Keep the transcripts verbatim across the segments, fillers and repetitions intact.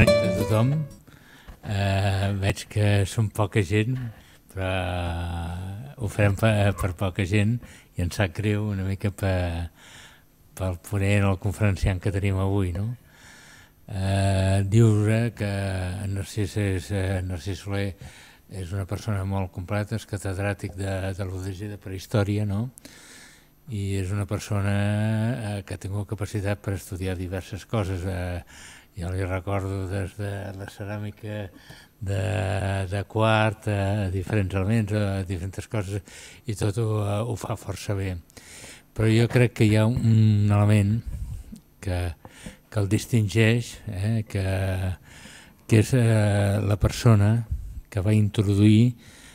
de tothom. Eh, veig que som poca gent, però ho farem per, per poca gent i em sap greu una mica per, pel ponent o el conferenciant que tenim avui, no? Eh, dius que en Narcís, és, eh, Narcís Soler és una persona molt completa, és catedràtic de, de l'U D G de Prehistòria, no? I és una persona eh, que ha tingut capacitat per estudiar diverses coses. Eh, jo li recordo des de la ceràmica de, de quart, a diferents elements, a diferents coses, i tot ho, ho fa força bé. Però jo crec que hi ha un element que, que el distingeix, eh, que, que és eh, la persona que va introduir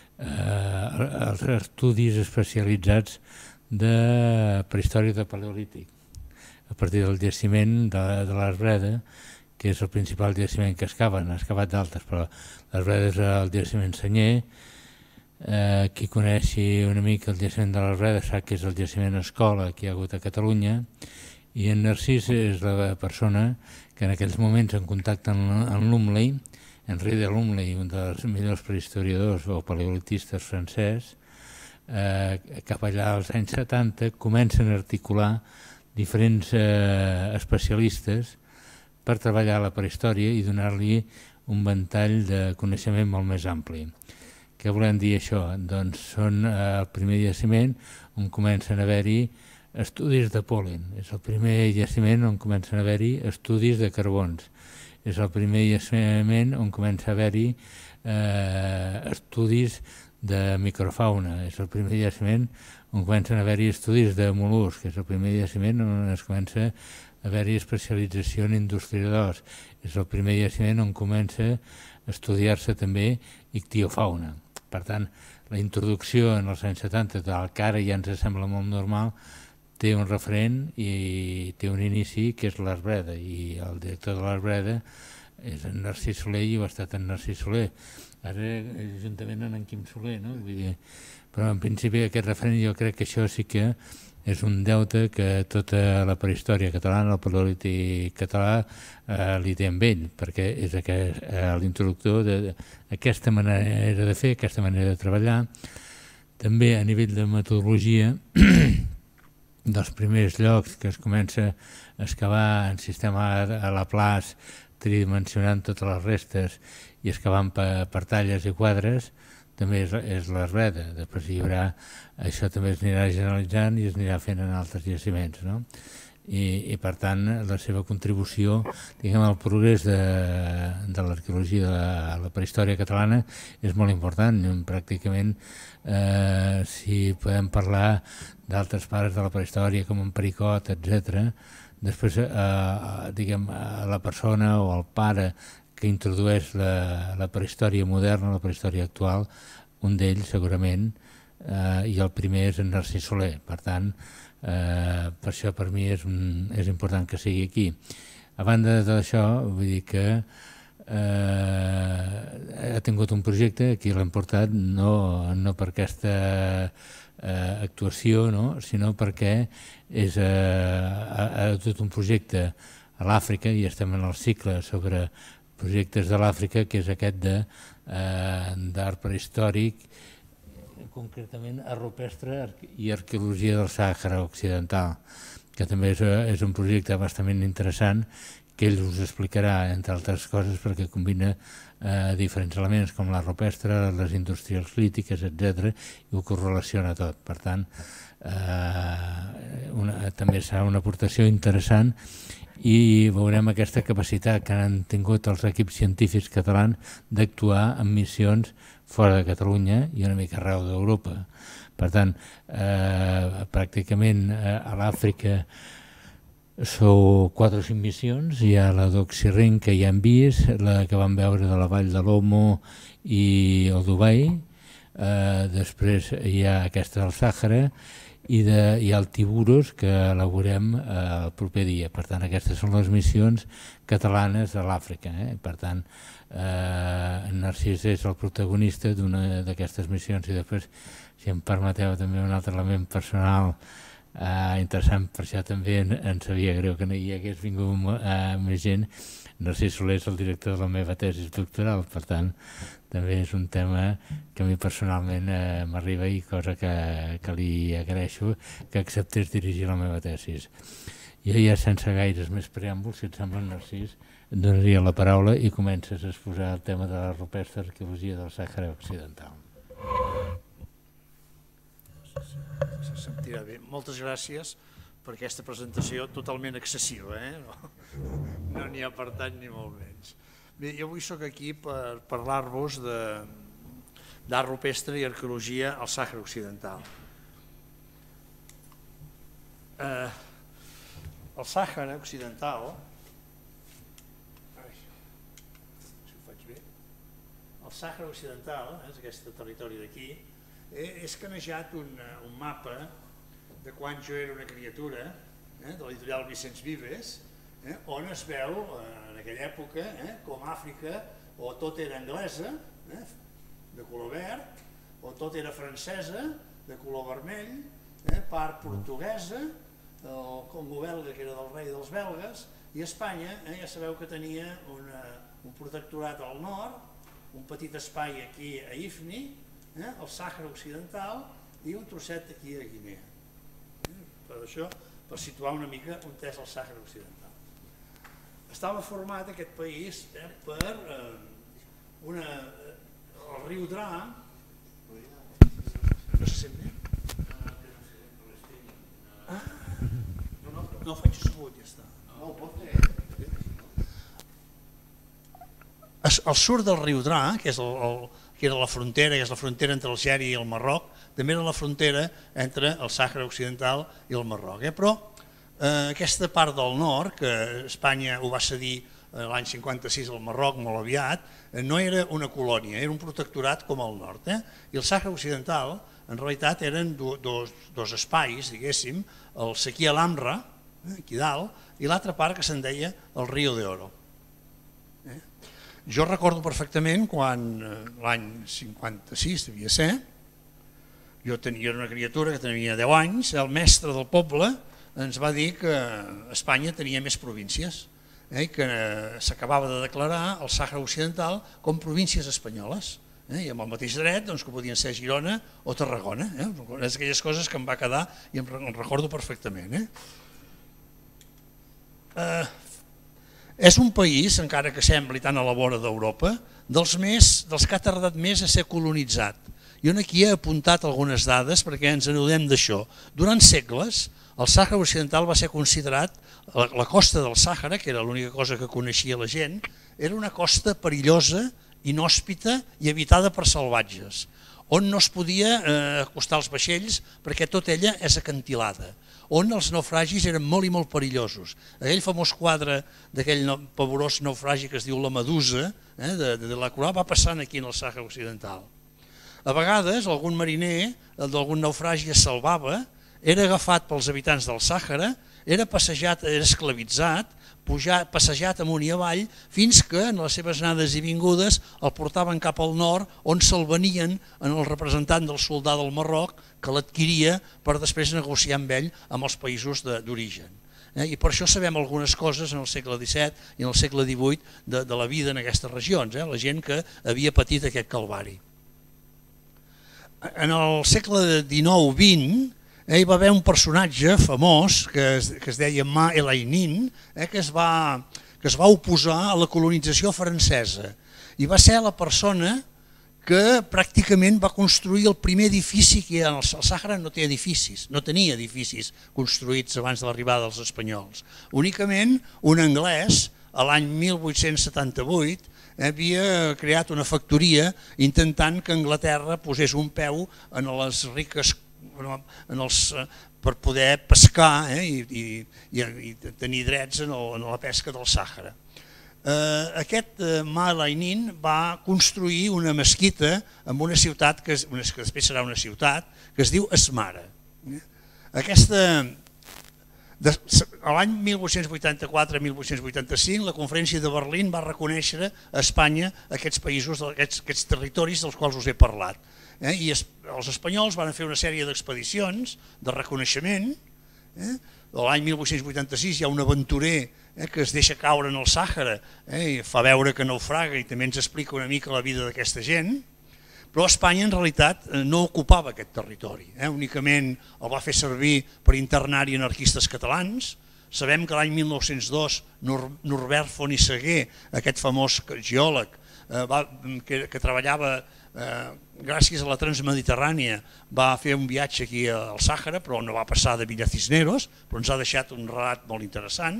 eh, els estudis especialitzats de prehistòria de paleolític a partir del jaciment de, de l'Arbreda, que és el principal jaciment que excaven, ha excavat d'altres, però l'Arbreda és el jaciment senyer. Eh, qui coneixi una mica el jaciment de l'Arbreda sap que és el jaciment escola que hi ha hagut a Catalunya, i en Narcís és la persona que en aquells moments, en contacte amb, amb Lumley, Henri de Lumley, un dels millors prehistoriadors o paleolitistes francès, eh, cap allà als anys setanta comencen a articular diferents eh, especialistes per treballar la prehistòria i donar-li un ventall de coneixement molt més ampli. Què volem dir això? Doncs són eh, el primer jaciment on comencen a haver-hi estudis de pol·len, és el primer jaciment on comencen a haver-hi estudis de carbons, és el primer jaciment on comença a haver-hi eh, estudis de microfauna, és el primer jaciment on comencen a haver-hi estudis de mol·luscs, és el primer jaciment on es comença a haver-hi especialització en indústria d'os, és el primer jaciment on comença a estudiar-se també ictiofauna. Per tant, la introducció en els anys setanta del que ara ja ens sembla molt normal té un referent i té un inici que és l'Arbreda, i el director de l'Arbreda és en Narcís Soler i ho ha estat en Narcís Soler. Ara juntament amb en Quim Soler, no? Vull dir, però en principi aquest referent jo crec que això sí que és un deute que tota la prehistòria catalana, el paleolític català, eh, li té amb ell, perquè és aquest, eh, l'introductor d'aquesta manera de fer, aquesta manera de treballar. També a nivell de metodologia, dels primers llocs que es comença a excavar en sistema a Laplace, tridimensionant totes les restes i excavant per, per talles i quadres, també és, és l'Arbreda. Després hi haurà, això també es anirà generalitzant i es anirà fent en altres jaciments, no? I, i per tant la seva contribució, diguem, al progrés de, de l'arqueologia de la, la prehistòria catalana és molt important. Pràcticament eh, si podem parlar d'altres pares de la prehistòria com en Pericot, etcètera, després eh, diguem, la persona o el pare que introdueix la, la prehistòria moderna, la prehistòria actual, un d'ells segurament, eh, i el primer és en Narcís Soler. Per tant, eh, per això per mi és, un, és important que sigui aquí. A banda d'això, vull dir que eh, ha tingut un projecte, aquí l'hem portat no, no per aquesta eh, actuació, no? Sinó perquè és eh, tot un projecte a l'Àfrica, i estem en el cicle sobre projectes de l'Àfrica, que és aquest d'art prehistòric, concretament art rupestre i arqueologia del Sàhara Occidental, que també és, és un projecte bastant interessant, que ell us explicarà, entre altres coses, perquè combina eh, diferents elements com l'art rupestre, les indústries lítiques, etcètera, i ho correlaciona tot. Per tant, eh, una, també serà una aportació interessant, i veurem aquesta capacitat que han tingut els equips científics catalans d'actuar en missions fora de Catalunya i una mica arreu d'Europa. Per tant, eh, pràcticament eh, a l'Àfrica sou quatre o cinc missions. Hi ha la d'Oxirring, que ja hem vist, la que vam veure de la vall de l'Omo i el Dubai, eh, després hi ha aquesta del Sàhara, i, de, i el Tiburos, que elaborem eh, el proper dia. Per tant, aquestes són les missions catalanes a l'Àfrica. Eh? Per tant, eh, en Narcís és el protagonista d'una d'aquestes missions, i després, si em permeteu també un altre element personal, interessant, per això també em sabia greu que no hi hagués vingut més gent. Narcís Soler és el director de la meva tesi doctoral, per tant, també és un tema que a mi personalment m'arriba i cosa que li agraeixo que acceptés dirigir la meva tesi. Jo ja sense gaires més preàmbuls, si et sembla, Narcís, et donaria la paraula i comences a exposar el tema de la rupestre arqueologia del Sàhara Occidental. Se sentirà bé. Moltes gràcies per aquesta presentació totalment excessiva, no n'hi ha per tant ni molt menys. Bé, jo avui soc aquí per parlar-vos d'art rupestre i arqueologia al Sàhara Occidental. El Sàhara Occidental, si ho faig bé, el Sàhara Occidental, és aquest territori d'aquí, és canejat un mapa de quan jo era una criatura, de l'editorial Vicenç Vives, on es veu en aquella època com Àfrica o tot era anglesa, de color verd, o tot era francesa, de color vermell, part portuguesa, el Congo belga, que era del rei dels belgues, i Espanya, ja sabeu que tenia un protectorat al nord, un petit espai aquí a Ifni, el Sàhara Occidental i un trosset aquí a Guinea. Per això, per situar una mica on és el Sàhara Occidental. Estava format aquest país per el riu Dra. No se sent bé? No, faig sabut, ja està. Al sud del riu Dra, que és el que era la frontera, que és la frontera entre Algèria i el Marroc, també era la frontera entre el Sàhara Occidental i el Marroc. Però aquesta part del nord, que Espanya ho va cedir l'any cinquanta-sis al Marroc molt aviat, no era una colònia, era un protectorat com el nord. I el Sàhara Occidental, en realitat, eren dos espais, diguéssim, el Sequia l'Amra, aquí dalt, i l'altra part que se'n deia el Rio de Oro. Jo recordo perfectament quan l'any cinquanta-sis devia ser, jo era una criatura que tenia deu anys, el mestre del poble ens va dir que Espanya tenia més províncies i que s'acabava de declarar el Sàhara Occidental com províncies espanyoles i amb el mateix dret que podien ser Girona o Tarragona. És aquelles coses que em va quedar i em recordo perfectament. És un país, encara que sembli tan a la vora d'Europa, dels que ha tardat més a ser colonitzat. Jo aquí he apuntat algunes dades perquè ens n'adonem d'això. Durant segles, el Sàhara Occidental va ser considerat, la costa del Sàhara, que era l'única cosa que coneixia la gent, era una costa perillosa, inhòspita i habitada per salvatges, on no es podia acostar els vaixells perquè tota ella és acantilada, on els naufragis eren molt i molt perillosos. Aquell famós quadre d'aquell pavorós naufragi que es diu La Medusa, de la Croix, va passant aquí en el Sàhara Occidental. A vegades algun mariner d'algun naufragi es salvava, era agafat pels habitants del Sàhara, era passejat, era esclavitzat, passejat amunt i avall, fins que en les seves anades i vingudes el portaven cap al nord, on se'l venien en el representant del soldat del Marroc, que l'adquiria per després negociar amb ell amb els països d'origen. I per això sabem algunes coses en el segle disset i en el segle divuit de la vida en aquestes regions, la gent que havia patit aquest calvari. En el segle dinou vint hi va haver un personatge famós que es deia Ma Elainin, que es va oposar a la colonització francesa i va ser la persona que pràcticament va construir el primer edifici que hi ha. El Sàhara no té edificis, no tenia edificis construïts abans de l'arribada dels espanyols. Únicament un anglès, a l'any mil vuit-cents setanta-vuit, havia creat una factoria intentant que Anglaterra posés un peu en les riques per poder pescar i tenir drets en la pesca del Sàhara. Aquest Ma Elainin va construir una mesquita en una ciutat que després serà una ciutat que es diu Asmara. L'any mil vuit-cents vuitanta-quatre mil vuit-cents vuitanta-cinc la Conferència de Berlín va reconèixer a Espanya aquests països, aquests territoris dels quals us he parlat. I els espanyols van fer una sèrie d'expedicions de reconeixement Eh? L'any mil vuit-cents vuitanta-sis hi ha un aventurer eh, que es deixa caure en el Sàhara eh, i fa veure que naufraga i també ens explica una mica la vida d'aquesta gent, però Espanya en realitat no ocupava aquest territori, eh? Únicament el va fer servir per internar-hi anarquistes catalans. Sabem que l'any mil nou-cents dos Norbert Font i Saguer, aquest famós geòleg eh, va, que, que treballava eh, gràcies a la Transmediterrània, va fer un viatge aquí al Sàhara, però no va passar de Villa Cisneros, però ens ha deixat un relat molt interessant.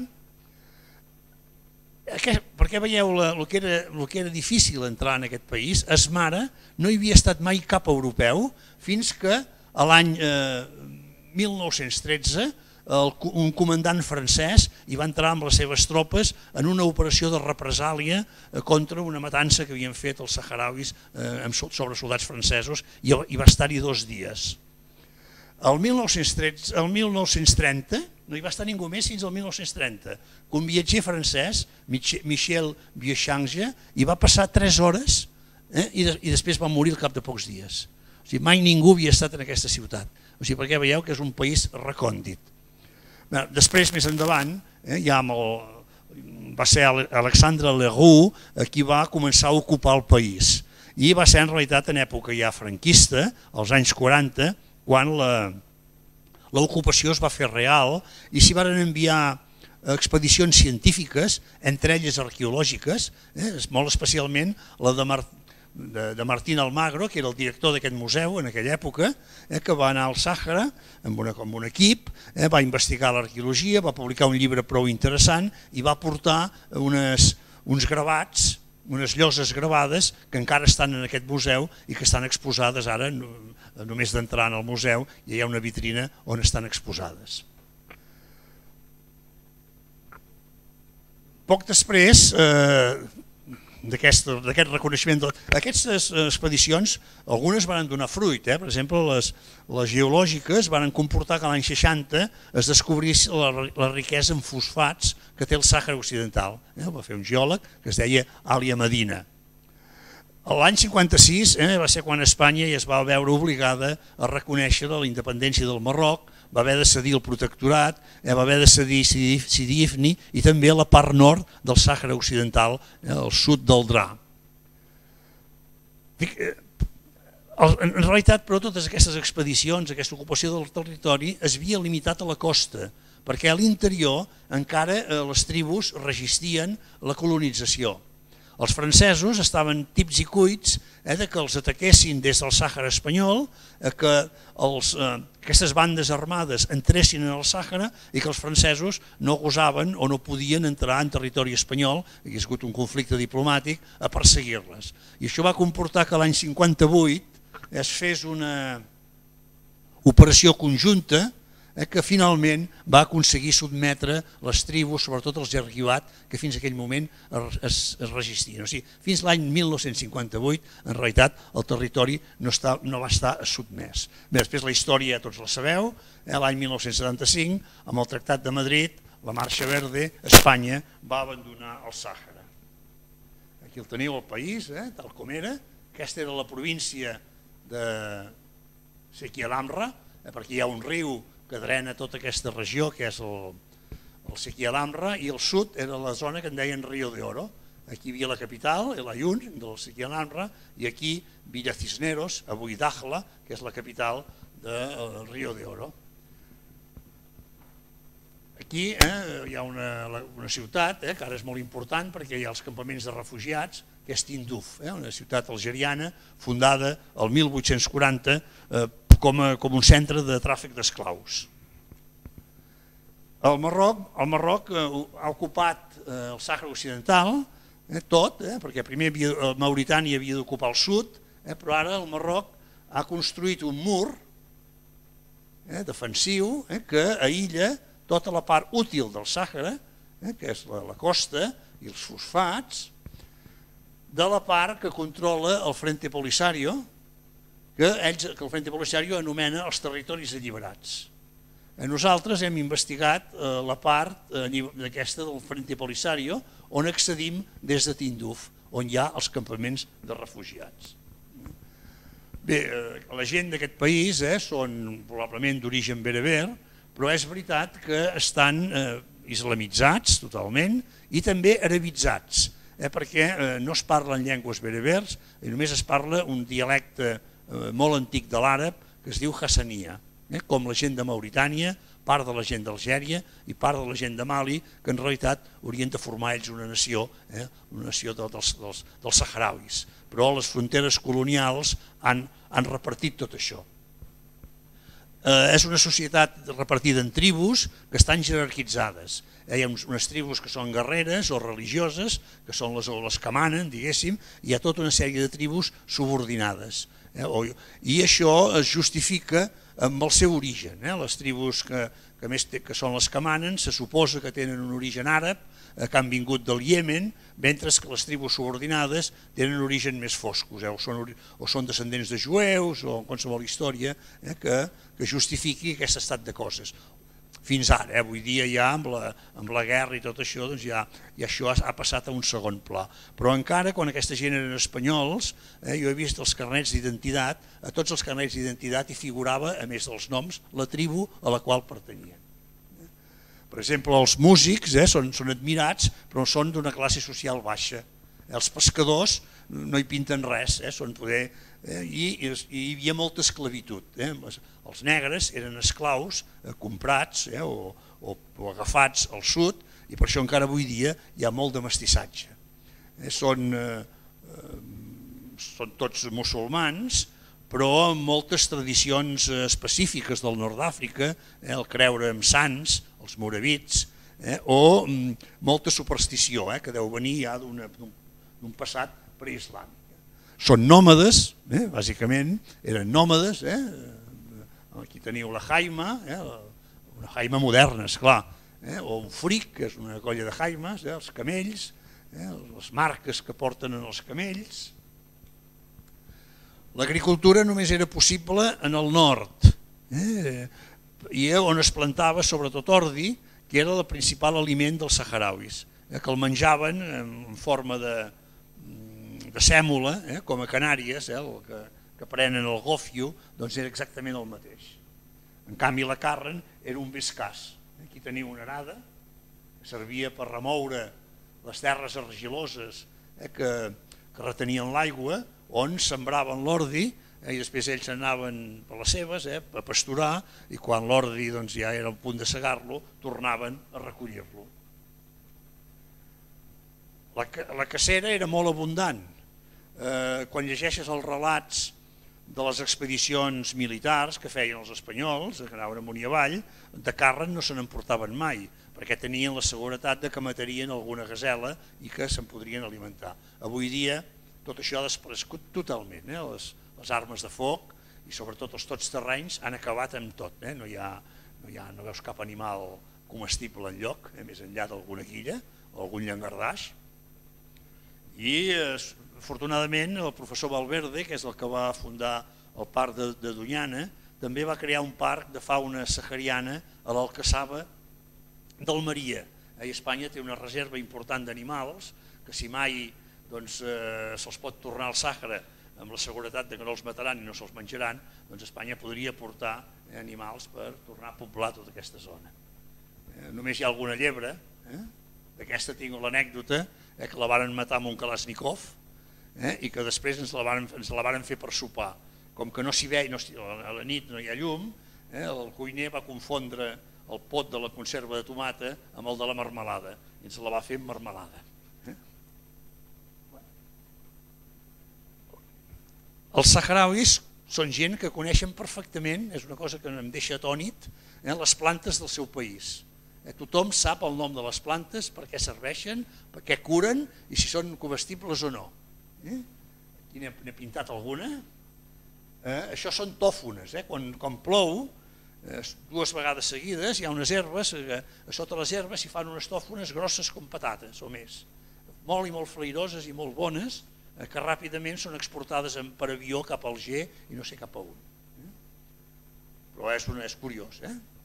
Perquè veieu el que, era, el que era difícil entrar en aquest país. A Smara no hi havia estat mai cap europeu fins que l'any eh, mil nou-cents tretze el, un comandant francès hi va entrar amb les seves tropes en una operació de represàlia eh, contra una matança que havien fet els saharauis eh, sobre soldats francesos i, i va estar-hi dos dies. El mil nou-cents tretze, el mil nou-cents trenta no hi va estar ningú més fins al mil nou-cents trenta, que un viatger francès, Michel Vieuchange, hi va passar tres hores eh, i, de, i després va morir al cap de pocs dies. O sigui, mai ningú havia estat en aquesta ciutat, o sigui, perquè veieu que és un país recòndit. Bé, després, més endavant, eh, ja amb el, va ser Alexandre Leroux qui va començar a ocupar el país, i va ser en realitat en època ja franquista, als anys quaranta, quan la l'ocupació es va fer real i s'hi van enviar expedicions científiques, entre elles arqueològiques, eh, molt especialment la de, Mar de, de Martín Almagro, que era el director d'aquest museu en aquella època, eh, que va anar al Sàhara amb, una, amb un equip, eh, va investigar l'arqueologia, va publicar un llibre prou interessant i va portar unes, uns gravats, unes lloses gravades que encara estan en aquest museu i que estan exposades ara, només d'entrar en el museu ja hi ha una vitrina on estan exposades. Poc després eh, d'aquest reconeixement, aquestes expedicions, algunes van donar fruit, eh? Per exemple, les, les geològiques van comportar que l'any seixanta es descobrís la, la riquesa en fosfats que té el Sàhara Occidental. Eh? Va fer un geòleg que es deia Alia Medina. L'any cinquanta-sis eh, va ser quan Espanya es va veure obligada a reconèixer la independència del Marroc, va haver de cedir el protectorat, eh, va haver de cedir Sidi Ifni i també la part nord del Sàhara Occidental, eh, al sud del Dra. En realitat, però, totes aquestes expedicions, aquesta ocupació del territori es havia limitat a la costa, perquè a l'interior encara eh, les tribus resistien la colonització. Els francesos estaven tips i cuits eh, de que els ataquessin des del Sàhara espanyol, eh, que els, eh, aquestes bandes armades entressin en el Sàhara i que els francesos no gosaven o no podien entrar en territori espanyol, hi ha hagut un conflicte diplomàtic, a perseguir-les. I això va comportar que l'any cinquanta-vuit es fes una operació conjunta eh, que finalment va aconseguir sotmetre les tribus, sobretot els Jarguibat, que fins a aquell moment es, es resistien. O sigui, fins l'any mil nou-cents cinquanta-vuit, en realitat, el territori no, està, no va estar sotmès. Bé, després la història tots la sabeu, eh, l'any mil nou-cents setanta-cinc, amb el Tractat de Madrid, la Marxa Verde, Espanya va abandonar el Sàhara. Aquí el teniu, el país, eh, tal com era. Aquesta era la província de Sequialamra, eh, perquè hi ha un riu que drena tota aquesta regió, que és el, el Sequialamra, i el sud era la zona que en deien Río de Oro. Aquí hi havia la capital, el Ayun, del Sequialamra, i aquí Villa Cisneros, avui Dakhla, que és la capital del Río de Oro. Aquí eh, hi ha una, una ciutat eh, que ara és molt important perquè hi ha els campaments de refugiats, que és Tindouf, eh, una ciutat algeriana fundada el mil vuit-cents quaranta eh, com, a, com un centre de tràfic d'esclaus. El Marroc, el Marroc eh, ha ocupat eh, el Sàhara Occidental, eh, tot, eh, perquè primer havia, Mauritània havia d'ocupar el sud, eh, però ara el Marroc ha construït un mur eh, defensiu eh, que aïlla tota la part útil del Sàhara, eh, que és la, la costa i els fosfats, de la part que controla el Frente Polisario, que, ells, que el Frente Polisario anomena els territoris alliberats. Nosaltres hem investigat eh, la part eh, d'aquesta del Frente Polisario, on accedim des de Tindouf, on hi ha els campaments de refugiats. Bé, eh, la gent d'aquest país eh, són probablement d'origen bereber, però és veritat que estan islamitzats totalment i també arabitzats, perquè no es parlen llengües berbers i només es parla un dialecte molt antic de l'àrab que es diu Hassania, com la gent de Mauritània, part de la gent d'Algèria i part de la gent de Mali, que en realitat haurien de formar ells una nació, una nació dels saharauis, però les fronteres colonials han repartit tot això. És una societat repartida en tribus que estan jerarquitzades. Hi ha unes tribus que són guerreres o religioses, que són les que manen, diguéssim, i hi ha tota una sèrie de tribus subordinades. I això es justifica amb el seu origen. Les tribus que són les que manen se suposa que tenen un origen àrab, que han vingut del Iemen, mentre que les tribus subordinades tenen un origen més foscos, o són descendents de jueus, o qualsevol història que justifiqui aquest estat de coses. Fins ara, avui dia ja amb la guerra i tot això, ja això ha passat a un segon pla. Però encara, quan aquesta gent eren espanyols, jo he vist els carnets d'identitat, a tots els carnets d'identitat hi figurava, a més dels noms, la tribu a la qual pertanyien. Per exemple, els músics són admirats, però són d'una classe social baixa. Els pescadors no hi pinten res, i hi havia molta esclavitud. Els negres eren esclaus comprats o agafats al sud, i per això encara avui dia hi ha molt de mestissatge. Són tots musulmans, però amb moltes tradicions específiques del nord d'Àfrica, el creure en sants, els moravits, o molta superstició, que deu venir ja d'un passat preislàmic. Són nòmades, bàsicament, eren nòmades, aquí teniu la jaima, una jaima moderna, esclar, o un fric, que és una colla de jaimes, els camells, les marques que porten en els camells. L'agricultura només era possible en el nord, i on es plantava sobretot ordi, que era el principal aliment dels saharauis, que el menjaven en forma de sèmola, com a Canàries, el que prenen el gofio, doncs era exactament el mateix. En canvi la carn era un bé escàs. Aquí teniu una arada, que servia per remoure les terres argiloses que retenien l'aigua, on sembraven l'ordi, i després ells anaven per les seves a pasturar, i quan l'ordi ja era al punt de segar-lo, tornaven a recollir-lo. La cacera era molt abundant. Quan llegeixes els relats de les expedicions militars que feien els espanyols, que anaven amunt i avall, de carn no se n'emportaven mai, perquè tenien la seguretat que matarien alguna gasela i que se'n podrien alimentar. Avui dia tot això ha desaparegut totalment. Les armes de foc i sobretot els tots terrenys han acabat amb tot. No veus cap animal comestible enlloc, més enllà d'alguna guilla o algun llangardaix. I afortunadament el professor Valverde, que és el que va fundar el parc de Doñana, també va crear un parc de fauna sahariana a l'Alcassaba d'Almeria. Espanya té una reserva important d'animals que si mai se'ls pot tornar al Sàhara amb la seguretat que no els mataran i no se'ls menjaran, doncs Espanya podria portar animals per tornar a poblar tota aquesta zona. Només hi ha alguna llebre, d'aquesta tinc l'anècdota, que la varen matar amb un Kalashnikov i que després ens la varen fer per sopar. Com que no s'hi veia, a la nit no hi ha llum, el cuiner va confondre el pot de la conserva de tomata amb el de la marmelada i ens la va fer amb marmelada. Els saharauis són gent que coneixen perfectament, és una cosa que em deixa atònit, les plantes del seu país. Tothom sap el nom de les plantes, per què serveixen, per què curen i si són comestibles o no. Aquí n'he pintat alguna. Això són tòfones. Quan plou, dues vegades seguides, hi ha unes herbes, a sota les herbes s'hi fan unes tòfones grosses com patates o més. Molt i molt flairoses i molt bones, que ràpidament són exportades per avió cap al Alger i no sé cap a on. Però és curiós.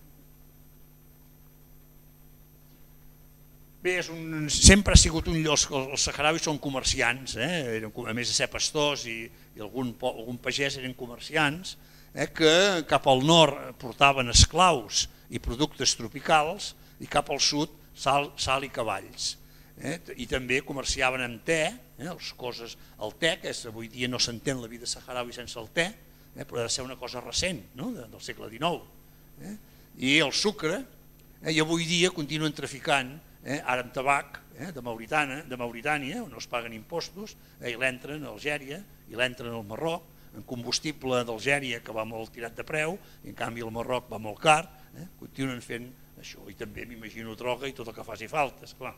Bé, sempre ha sigut un lloc, els saharauis són comerciants, a més de ser pastors i algun pagès eren comerciants, que cap al nord portaven esclaus i productes tropicals, i cap al sud sal, sal i cavalls. Eh? I també comerciaven amb te, eh? les coses, el te, que és, avui dia no s'entén la vida saharaui sense el te, eh? però ha de ser una cosa recent, no? de, del segle dinou. Eh? I el sucre, eh? i avui dia continuen traficant, eh? ara amb tabac, eh? de, Mauritània, de Mauritània, on no es paguen impostos, eh? i l'entren a Algèria, i l'entren al Marroc, en combustible d'Algèria que va molt tirat de preu, i en canvi el Marroc va molt car, eh? continuen fent això, i també m'imagino droga i tot el que faci falta, esclar.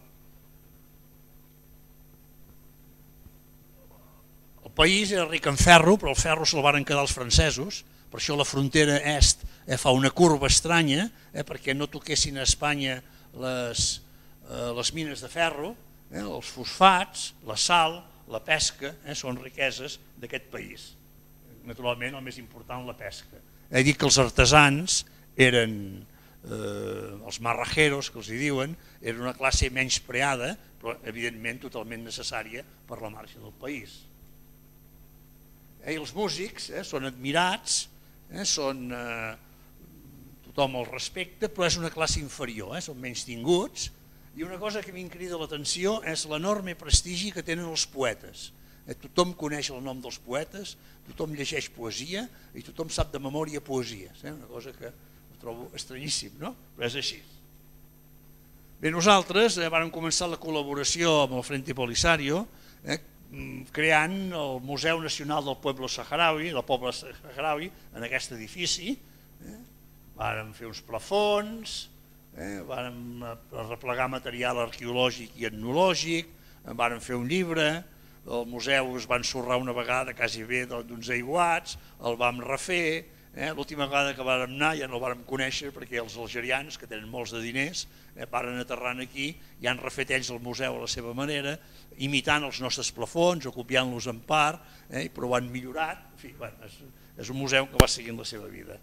El país era ric en ferro, però el ferro se'l van quedar els francesos, per això la frontera est eh, fa una curva estranya, eh, perquè no toquessin a Espanya les, eh, les mines de ferro, eh, els fosfats, la sal, la pesca, eh, són riqueses d'aquest país. Naturalment el més important la pesca. He dit que els artesans eren, eh, els marrajeros que els hi diuen, eren una classe menyspreada, però evidentment totalment necessària per la marxa del país. I els músics eh, són admirats, eh, són, eh, tothom els respecta, però és una classe inferior, eh, són menys tinguts, i una cosa que m'incrida l'atenció és l'enorme prestigi que tenen els poetes. Eh, tothom coneix el nom dels poetes, tothom llegeix poesia i tothom sap de memòria poesies, eh, una cosa que ho trobo estranyíssim, no? Però és així. Bé, nosaltres eh, vam començar la col·laboració amb el Frente Polisario, eh, creant el Museu Nacional del Pueblo Saharaui, del poble saharaui, en aquest edifici. Eh? Vàrem fer uns plafons, eh? vàrem replegar material arqueològic i etnològic, vàrem fer un llibre, el museu es va ensorrar una vegada quasi bé d'uns aiguats, el vam refer, eh? l'última vegada que vàrem anar ja no el vàrem conèixer perquè els algerians, que tenen molts de diners, eh? varen aterrant aquí i han refet ells el museu a la seva manera, imitant els nostres plafons o copiant-los en part, eh, però ho han millorat. En fi, bueno, és, és un museu que va seguint la seva vida.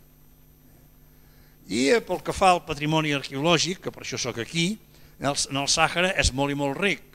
I eh, pel que fa al patrimoni arqueològic, que per això sóc aquí, el, en el Sàhara és molt i molt ric,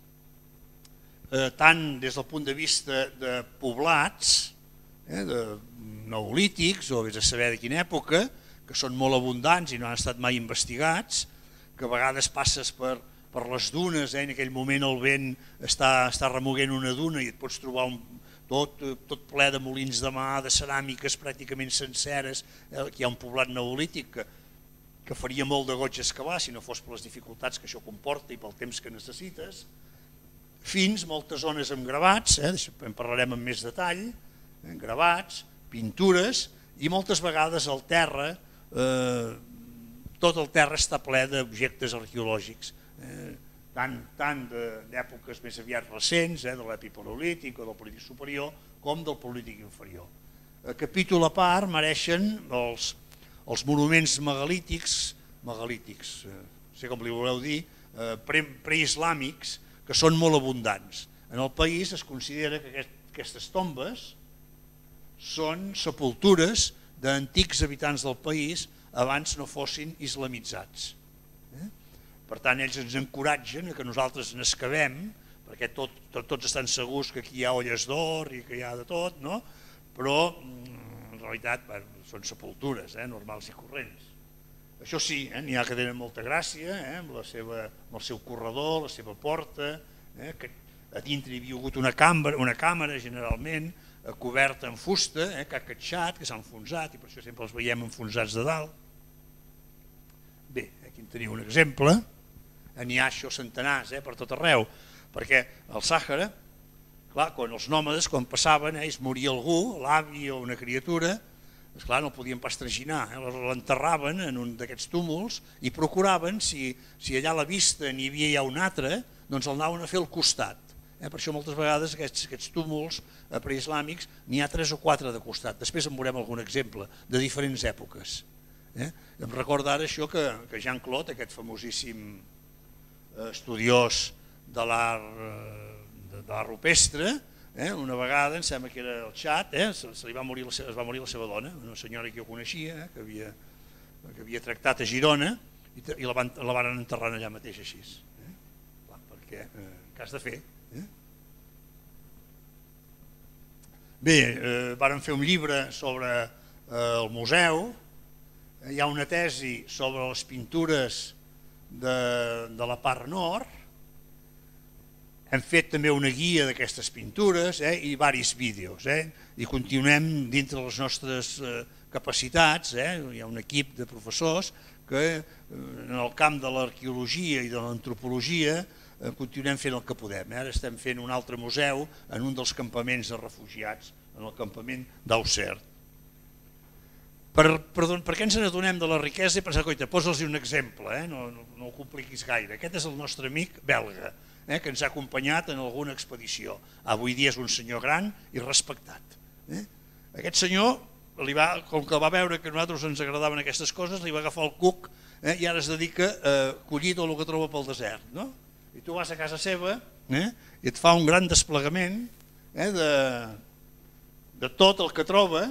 eh, tant des del punt de vista de poblats, eh, de neolítics o vés a saber de quina època, que són molt abundants i no han estat mai investigats, que a vegades passes per per les dunes, eh? en aquell moment el vent està, està remoguent una duna i et pots trobar un, tot, tot ple de molins de mà, de ceràmiques pràcticament senceres, eh? Aquí hi ha un poblat neolític que, que faria molt de goig excavar si no fos per les dificultats que això comporta i pel temps que necessites, fins moltes zones amb gravats, eh? en parlarem amb més detall, eh? gravats, pintures, i moltes vegades el terra, eh, tot el terra està ple d'objectes arqueològics, Eh, tant, tant d'èpoques més aviat recents, eh, de l'epipaleolític o del polític superior, com del polític inferior. A capítol a part mereixen els, els monuments megalítics, megalítics, eh, no sé com li voleu dir, eh, pre, preislàmics, que són molt abundants. En el país es considera que aquest, aquestes tombes són sepultures d'antics habitants del país abans no fossin islamitzats. Per tant, ells ens encoratgen que nosaltres n'excavem, perquè tot, tot, tots estan segurs que aquí hi ha olles d'or i que hi ha de tot, no? Però en realitat bueno, són sepultures, eh, normals i corrents. Això sí, eh, n'hi ha que tenen molta gràcia, eh, amb, la seva, amb el seu corredor, la seva porta, eh, que a dintre hi havia hagut una càmera, una càmera generalment, eh, coberta en fusta, eh, que ha catxat, que s'ha enfonsat, i per això sempre els veiem enfonsats de dalt. Bé, aquí en teniu un exemple. N'hi ha això centenars eh, per tot arreu, perquè al Sàhara, clar, quan els nòmades, quan passaven, eh, es moria algú, l'avi o una criatura, esclar, no el podien pas traginar, eh, l'enterraven en un d'aquests túmuls i procuraven, si, si allà a la vista n'hi havia ja un altre, doncs el anaven a fer al costat. Eh, per això moltes vegades aquests, aquests túmuls eh, preislàmics n'hi ha tres o quatre de costat. Després en veurem algun exemple de diferents èpoques. Eh? Em recorda ara això que, que Jean-Claude, aquest famosíssim estudiós de l'art rupestre, eh? una vegada, em sembla que era el Txad, eh? se, se li va morir la seva, es va morir la seva dona, una senyora que jo coneixia, eh? que, havia, que havia tractat a Girona, i, i la, van, la van enterrar allà mateix així. Eh? Clar, perquè, eh, què has de fer? Eh? Bé, eh, varen fer un llibre sobre eh, el museu, hi ha una tesi sobre les pintures de, de la part nord, hem fet també una guia d'aquestes pintures eh, i diversos vídeos, eh, i continuem dintre les nostres eh, capacitats, eh, hi ha un equip de professors que eh, en el camp de l'arqueologia i de l'antropologia eh, continuem fent el que podem. Eh. Ara estem fent un altre museu en un dels campaments de refugiats, en el campament d'Auxerre. Per, per, per què ens n'adonem de la riquesa? I pensar, coita, posa'ls un exemple, eh? no, no, no ho compliquis gaire. Aquest és el nostre amic belga, eh? que ens ha acompanyat en alguna expedició. Avui dia és un senyor gran i respectat. Eh? Aquest senyor, li va, com que va veure que a nosaltres ens agradaven aquestes coses, li va agafar el cuc eh? i ara es dedica a collir tot el que troba pel desert. No? I tu vas a casa seva eh? i et fa un gran desplegament eh? de, de tot el que troba,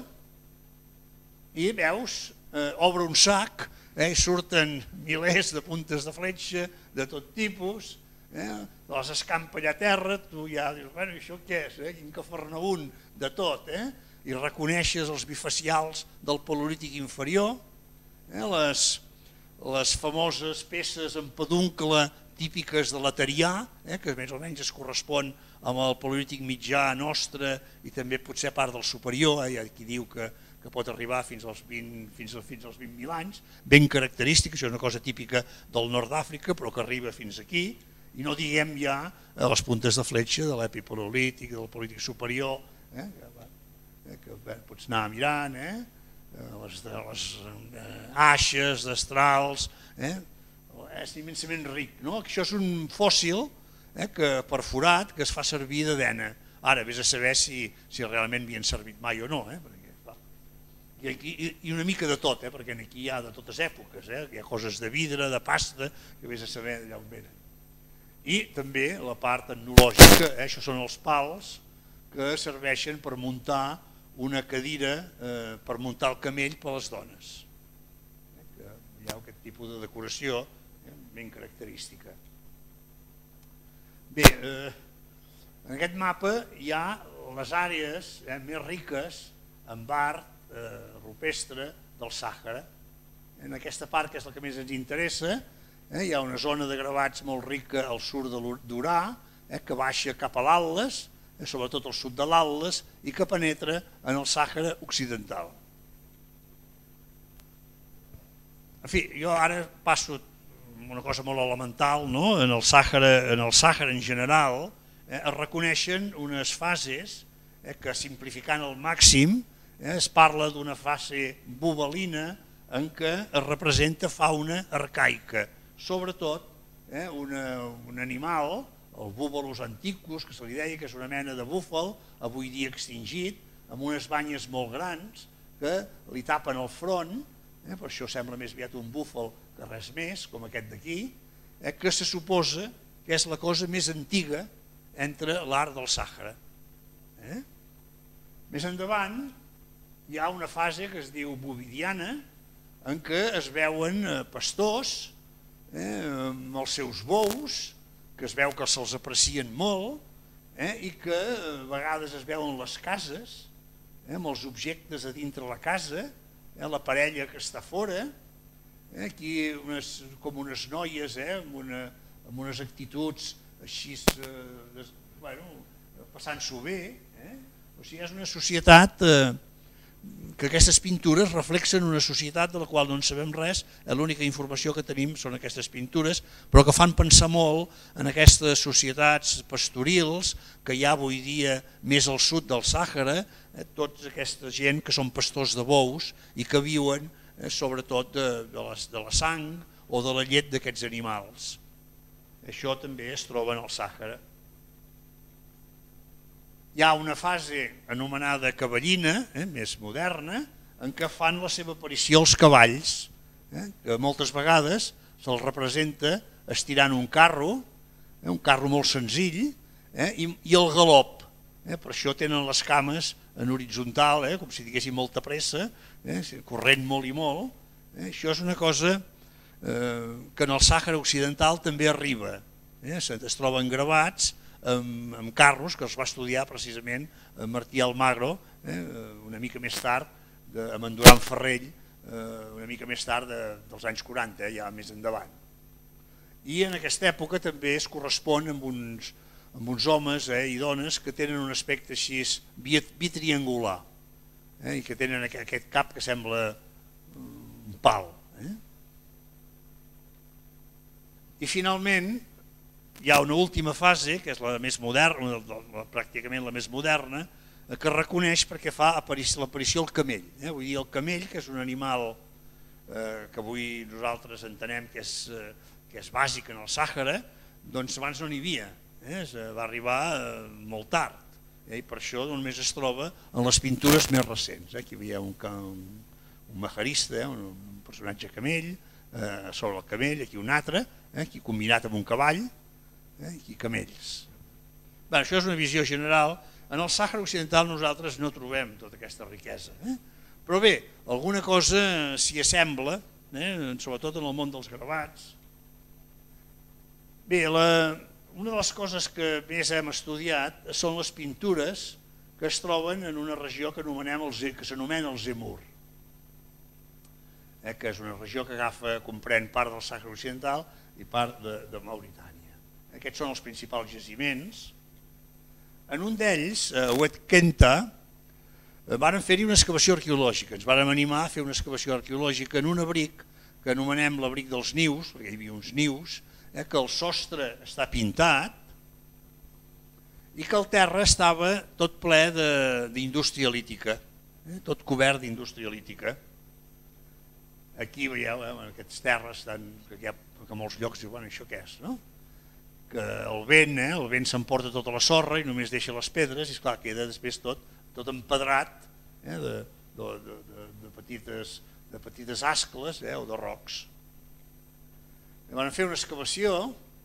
i veus, eh, obre un sac, eh, i surten milers de puntes de fletxa de tot tipus, eh, les escampa allà a terra, tu ja dius, bueno, això què és? Eh? Quin cafarnaún de tot, eh? I reconeixes els bifacials del Paleolític inferior, eh? les, les famoses peces en peduncle típiques de l'Atarià, eh? que més o menys es correspon amb el Paleolític mitjà nostre i també potser part del superior, eh? Hi ha qui diu que que pot arribar fins als vint mil anys, ben característic, això és una cosa típica del nord d'Àfrica, però que arriba fins aquí, i no diguem ja a les puntes de fletxa de l'epipaleolític, del paleolític superior, eh, que, que bé, pots anar mirant, eh, les, les eh, aixes, destrals, eh, és immensament ric. No? Això és un fòssil eh, que, perforat que es fa servir de dena. Ara, vés a saber si, si realment havien servit mai o no, eh, perquè i una mica de tot, eh? perquè aquí hi ha de totes èpoques, eh? hi ha coses de vidre, de pasta, que vés a saber d'allà on venen. I també la part etnològica, eh? això són els pals que serveixen per muntar una cadira, eh, per muntar el camell per a les dones. Eh? Que hi ha aquest tipus de decoració eh? ben característica. Bé, eh, en aquest mapa hi ha les àrees eh, més riques en art rupestre del Sàhara. En aquesta part, que és la que més ens interessa, eh, hi ha una zona de gravats molt rica al sud de l'Urà, eh, que baixa cap a l'Atles, eh, sobretot al sud de l'Atles, i que penetra en el Sàhara occidental. En fi, jo ara passo una cosa molt elemental, no? En el Sàhara, en el Sàhara en general eh, es reconeixen unes fases eh, que, simplificant al màxim, es parla d'una fase bubelina en què es representa fauna arcaica, sobretot eh, una, un animal, el búbalus anticus, que se li deia que és una mena de búfal, avui dia extingit, amb unes banyes molt grans que li tapen el front, eh, per això sembla més aviat un búfal que res més, com aquest d'aquí, eh, que se suposa que és la cosa més antiga entre l'art del Sàhara. Eh? Més endavant, hi ha una fase que es diu bovidiana, en què es veuen pastors eh, amb els seus bous, que es veu que se'ls aprecien molt, eh, i que a vegades es veuen les cases, eh, amb els objectes a dintre la casa, eh, la parella que està fora, eh, aquí unes, com unes noies eh, amb, una, amb unes actituds així, eh, bueno, passant-s'ho bé. Eh? O sigui, és una societat... Eh, que aquestes pintures reflexen una societat de la qual no en sabem res, l'única informació que tenim són aquestes pintures, però que fan pensar molt en aquestes societats pastorils que hi ha avui dia més al sud del Sàhara, eh, tota aquesta gent que són pastors de bous i que viuen eh, sobretot de, de, la, de la sang o de la llet d'aquests animals. Això també es troba en el Sàhara. Hi ha una fase anomenada cavallina, eh, més moderna, en què fan la seva aparició els cavalls, eh, que moltes vegades se'ls representa estirant un carro, eh, un carro molt senzill, eh, i, i el galop. Eh, per això tenen les cames en horitzontal, eh, com si diguessin molta pressa, eh, corrent molt i molt. Eh, això és una cosa eh, que en el Sàhara occidental també arriba. Eh, es troben gravats Amb, amb carros, que els va estudiar precisament Martí Almagro, eh, una mica més tard, de, amb en Duran Ferrell, una mica més tard dels anys quaranta, ja més endavant. I en aquesta època també es correspon amb uns, amb uns homes eh, i dones que tenen un aspecte així bitriangular eh, i que tenen aquest cap que sembla un pal. Eh? I finalment hi ha una última fase, que és la més moderna, pràcticament la més moderna, que reconeix perquè fa l'aparició el camell. Eh? Vull dir, el camell, que és un animal eh, que avui nosaltres entenem que és, eh, que és bàsic en el Sàhara, doncs abans no n'hi havia, eh? Va arribar eh, molt tard, eh? I per això només es troba en les pintures més recents. Eh? Aquí hi havia un, un, un majarista, eh? un, un personatge camell, eh, sobre el camell, aquí un altre, eh? Aquí combinat amb un cavall, eh? Aquí camells. Bé, això és una visió general. En el Sàhara Occidental nosaltres no trobem tota aquesta riquesa. Eh? Però bé, alguna cosa s'hi assembla, eh? Sobretot en el món dels gravats. Bé, la, una de les coses que més hem estudiat són les pintures que es troben en una regió que, que s'anomena el Zemur, eh? Que és una regió que agafa, comprèn part del Sàhara Occidental i part de, de Mauritània. Aquests són els principals jaciments. En un d'ells, a Oued Kenta, varen fer-hi una excavació arqueològica. Ens vàrem animar a fer una excavació arqueològica en un abric que anomenem l'abric dels nius, perquè hi havia uns nius, eh, que el sostre està pintat i que el terra estava tot ple d'indústria lítica, eh, tot cobert d'indústria lítica. Aquí veieu, eh, en aquestes terres, tan, que, hi ha, que a molts llocs diuen, bueno, això què és, no? Que el vent, eh, el vent s'emporta tota la sorra i només deixa les pedres i esclar, queda després tot, tot empedrat eh, de, de, de, de, de, petites, de petites ascles eh, o de rocs. I van fer una excavació,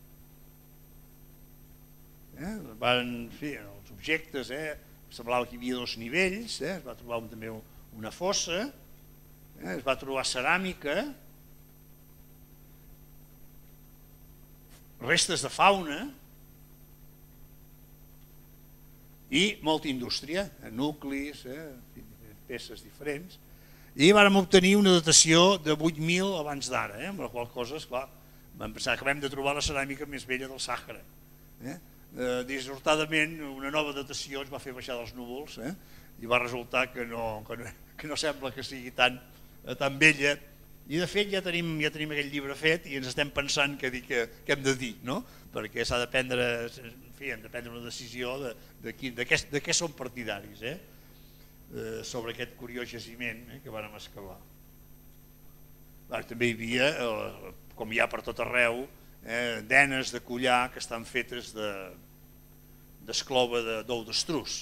eh, van fer els objectes, eh, semblava que hi havia dos nivells, eh, es va trobar un, també una fossa, eh, es va trobar ceràmica, restes de fauna i molta indústria, nuclis, eh, peces diferents, i vam obtenir una datació de vuit mil abans d'ara, eh, amb la qual cosa, esclar, vam pensar que vam de trobar la ceràmica més vella del Sàhara. Eh? Eh, dissortadament, una nova datació ens va fer baixar dels núvols eh, i va resultar que no, que no, que no sembla que sigui tan, tan vella. I de fet ja tenim, ja tenim aquell llibre fet i ens estem pensant què, que, que hem de dir, no? Perquè s'ha de prendre, en fi, hem de prendre una decisió de, de, qui, de, què, de què som partidaris eh? Eh, sobre aquest curiós jaciment eh, que vàrem excavar. Bueno, també hi havia, eh, com hi ha per tot arreu, eh, denes de collar que estan fetes d'esclova de, d'ou d'estruç.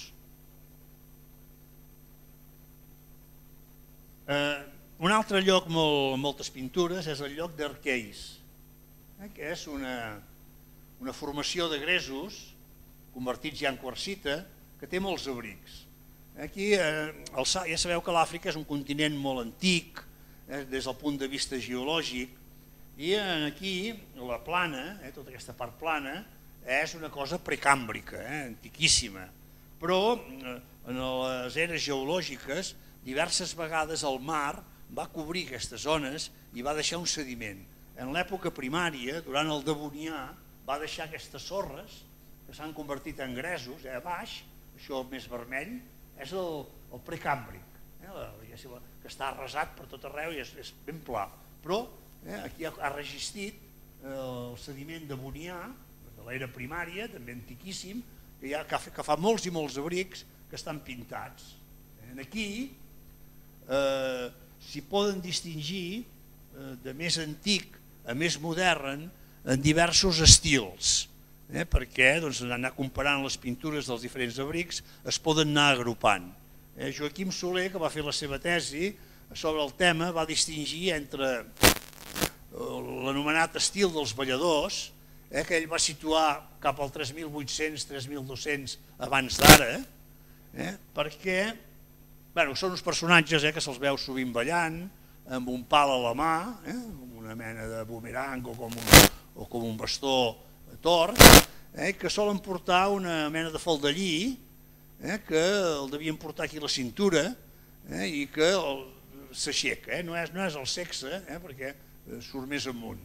Eh, Un altre lloc amb moltes pintures és el lloc d'Arqueis, eh, que és una, una formació de gresos convertits ja en quarsita que té molts abrics. Aquí eh, el, ja sabeu que l'Àfrica és un continent molt antic eh, des del punt de vista geològic i aquí la plana, eh, tota aquesta part plana, és una cosa precàmbrica, eh, antiquíssima, però eh, en les eres geològiques diverses vegades el mar va cobrir aquestes zones i va deixar un sediment. En l'època primària, durant el Devonià, va deixar aquestes sorres que s'han convertit en gresos, eh, a baix, això més vermell, és el, el precàmbric, eh, la, que està arrasat per tot arreu i és, és ben pla. Però eh, aquí ha, ha resistit eh, el sediment devonià, de l'era primària, també antiquíssim, que, ha, que, fa, que fa molts i molts abrics que estan pintats. Aquí eh, s'hi poden distingir eh, de més antic a més modern en diversos estils, eh, perquè doncs, anar comparant les pintures dels diferents abrics es poden anar agrupant. Eh, Joaquim Soler, que va fer la seva tesi sobre el tema, va distingir entre l'anomenat estil dels balladors, eh, que ell va situar cap al tres mil vuit-cents a tres mil dos-cents abans d'ara, eh, perquè bueno, són uns personatges eh, que se'ls veu sovint ballant, amb un pal a la mà, eh, com una mena de bumerang o com un, o com un bastó tort, eh, que solen portar una mena de faldellí, eh, que el devien portar aquí a la cintura, eh, i que el, s'aixeca, no és el sexe, perquè surt més amunt.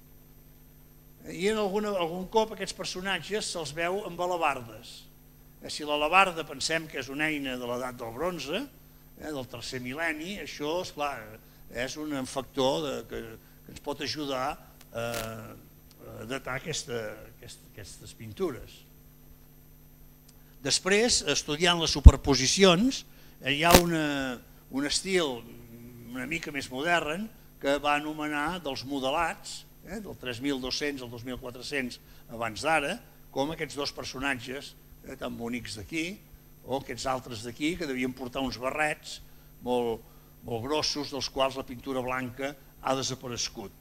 I en algun cop aquests personatges se'ls veu amb alabardes. Si l'alabarda pensem que és una eina de l'edat del bronze, del tercer mil·lenni, això esclar, és un factor que ens pot ajudar a datar aquestes pintures. Després, estudiant les superposicions, hi ha un estil una mica més modern que va anomenar dels modelats, del tres mil dos-cents al dos mil quatre-cents abans d'ara, com aquests dos personatges tan bonics d'aquí, o aquests altres d'aquí que devien portar uns barrets molt grossos dels quals la pintura blanca ha desaparegut.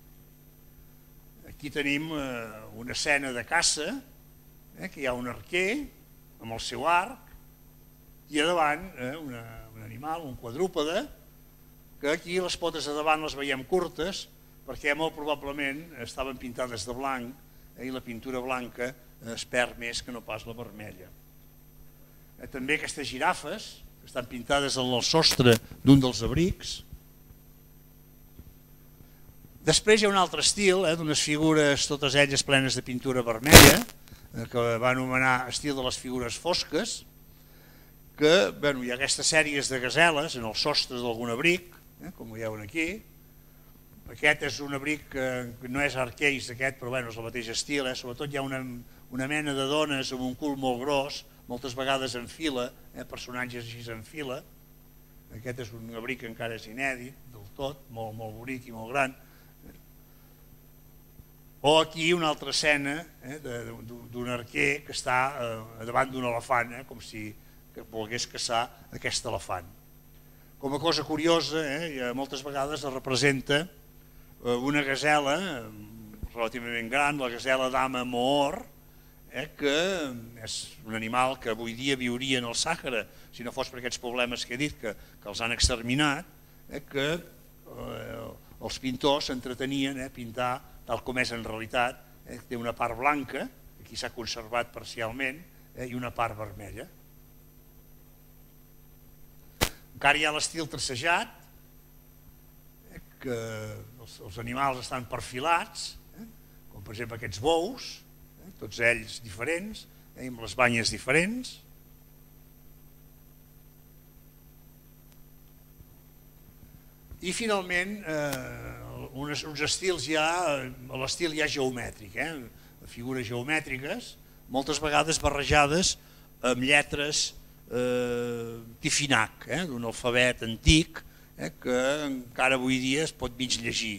Aquí tenim una escena de caça, que hi ha un arquer amb el seu arc i a davant un animal, un quadrúpede, que aquí les potes a davant les veiem curtes perquè molt probablement estaven pintades de blanc i la pintura blanca es perd més que no pas la vermella. També aquestes girafes que estan pintades en el sostre d'un dels abrics. Després hi ha un altre estil d'unes figures totes elles plenes de pintura vermella que va anomenar estil de les figures fosques, que hi ha aquestes sèries de gaseles en els sostres d'algun abric, com ho veuen aquí. Aquest és un abric que no és arqueis aquest, però és el mateix estil. Sobretot hi ha una mena de dones amb un cul molt gros, moltes vegades en fila, personatges així en fila. Aquest és un abric que encara és inèdit del tot, molt bonic i molt gran. O aquí una altra escena d'un arquer que està davant d'un elefant, com si volgués caçar aquest elefant. Com a cosa curiosa, moltes vegades es representa una gasela relativament gran, la gasela dama Moor, que és un animal que avui dia viuria en el Sàhara, si no fos per aquests problemes que he dit, que els han exterminat, que els pintors s'entretenien a pintar tal com és en realitat. Té una part blanca, aquí s'ha conservat parcialment, i una part vermella. Encara hi ha l'estil tracejat, que els animals estan perfilats, com per exemple aquests bous, tots ells diferents, amb les banyes diferents. I finalment, uns estils ja, l'estil ja geomètric, figures geomètriques, moltes vegades barrejades amb lletres Tifinagh, d'un alfabet antic que encara avui dia es pot mig llegir.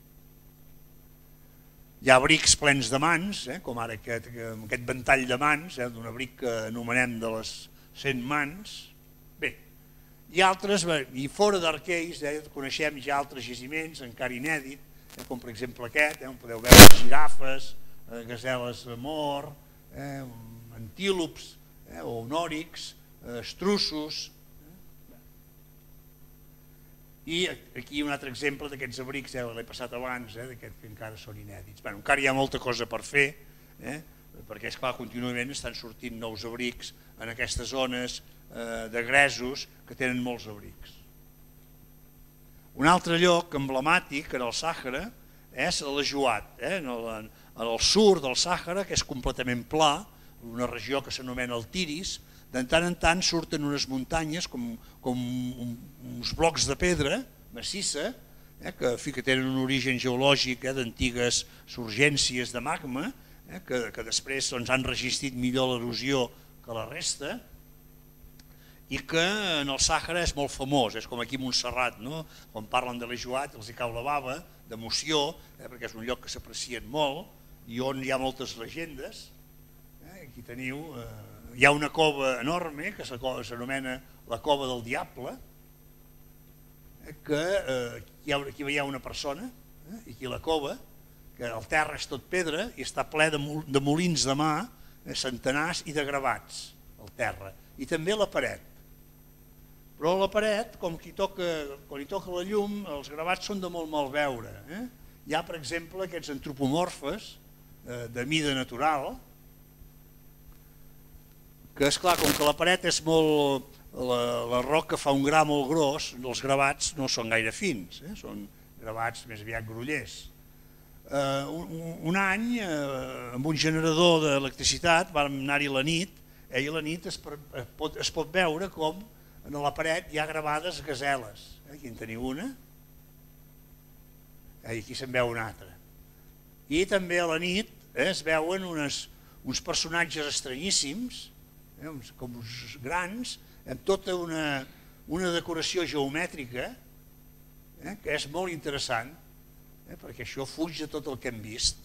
Hi ha abrics plens de mans, com ara aquest ventall de mans, d'un abric que anomenem de les cent mans. Bé, hi ha altres, i fora d'arqueis coneixem ja altres jaciments encara inèdits, com per exemple aquest, on podeu veure girafes, gaseles Moor, antílops o onòrics, estruços. I aquí un altre exemple d'aquests abrics, l'he passat abans, d'aquests que encara són inèdits. Encara hi ha molta cosa per fer, perquè esclar, contínuament estan sortint nous abrics en aquestes zones de gresos que tenen molts abrics. Un altre lloc emblemàtic en el Sàhara és l'Ajuat, en el sud del Sàhara, que és completament pla, una regió que s'anomena el Tiris. De tant en tant surten unes muntanyes com uns blocs de pedra massissa que tenen un origen geològic d'antigues surgències de magma que després han resistit millor l'erosió que la resta i que en el Sàhara és molt famós, és com aquí a Montserrat, quan parlen de l'Ajuat els hi cau la bava d'emoció perquè és un lloc que s'aprecien molt i on hi ha moltes llegendes. Aquí teniu... Hi ha una cova enorme que s'anomena la Cova del Diable, que aquí hi ha una persona, i aquí la cova, que el terra és tot pedra i està ple de molins de mà, centenars i de gravats, el terra, i també la paret. Però la paret, com que quan hi toca la llum, els gravats són de molt mal veure. Hi ha, per exemple, aquests antropomorfes de mida natural, que esclar, com que la paret és molt... La roca fa un gra molt gros, els gravats no són gaire fins, són gravats més aviat grollers. Un any, amb un generador d'electricitat, vam anar-hi la nit, i a la nit es pot veure com a la paret hi ha gravades gaseles. Aquí en teniu una, i aquí se'n veu una altra. I també a la nit es veuen uns personatges estranyíssims, com uns grans, amb tota una decoració geomètrica que és molt interessant, perquè això fuig de tot el que hem vist.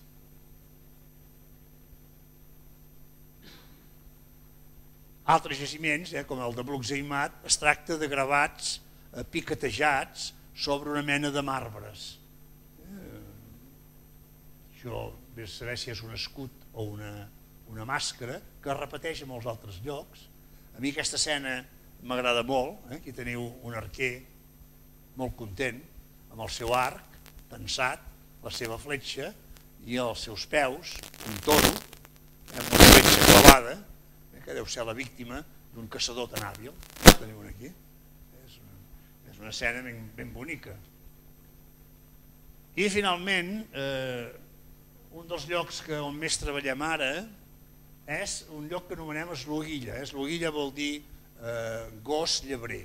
Altres jaciments, com el de Bruc-Zaimat, es tracta de gravats piquetejats sobre una mena de marbres. Això, vés a saber si és un escut o una màscara, que es repeteix en molts altres llocs. A mi aquesta escena m'agrada molt, aquí teniu un arquer molt content, amb el seu arc tensat, la seva fletxa i els seus peus, un toro, amb una fletxa clavada, que deu ser la víctima d'un caçador tan hàbil, que teniu aquí. És una escena ben bonica. I finalment, un dels llocs on més treballem ara és un lloc que anomenem Esloguilla. Esloguilla vol dir gos llebrer.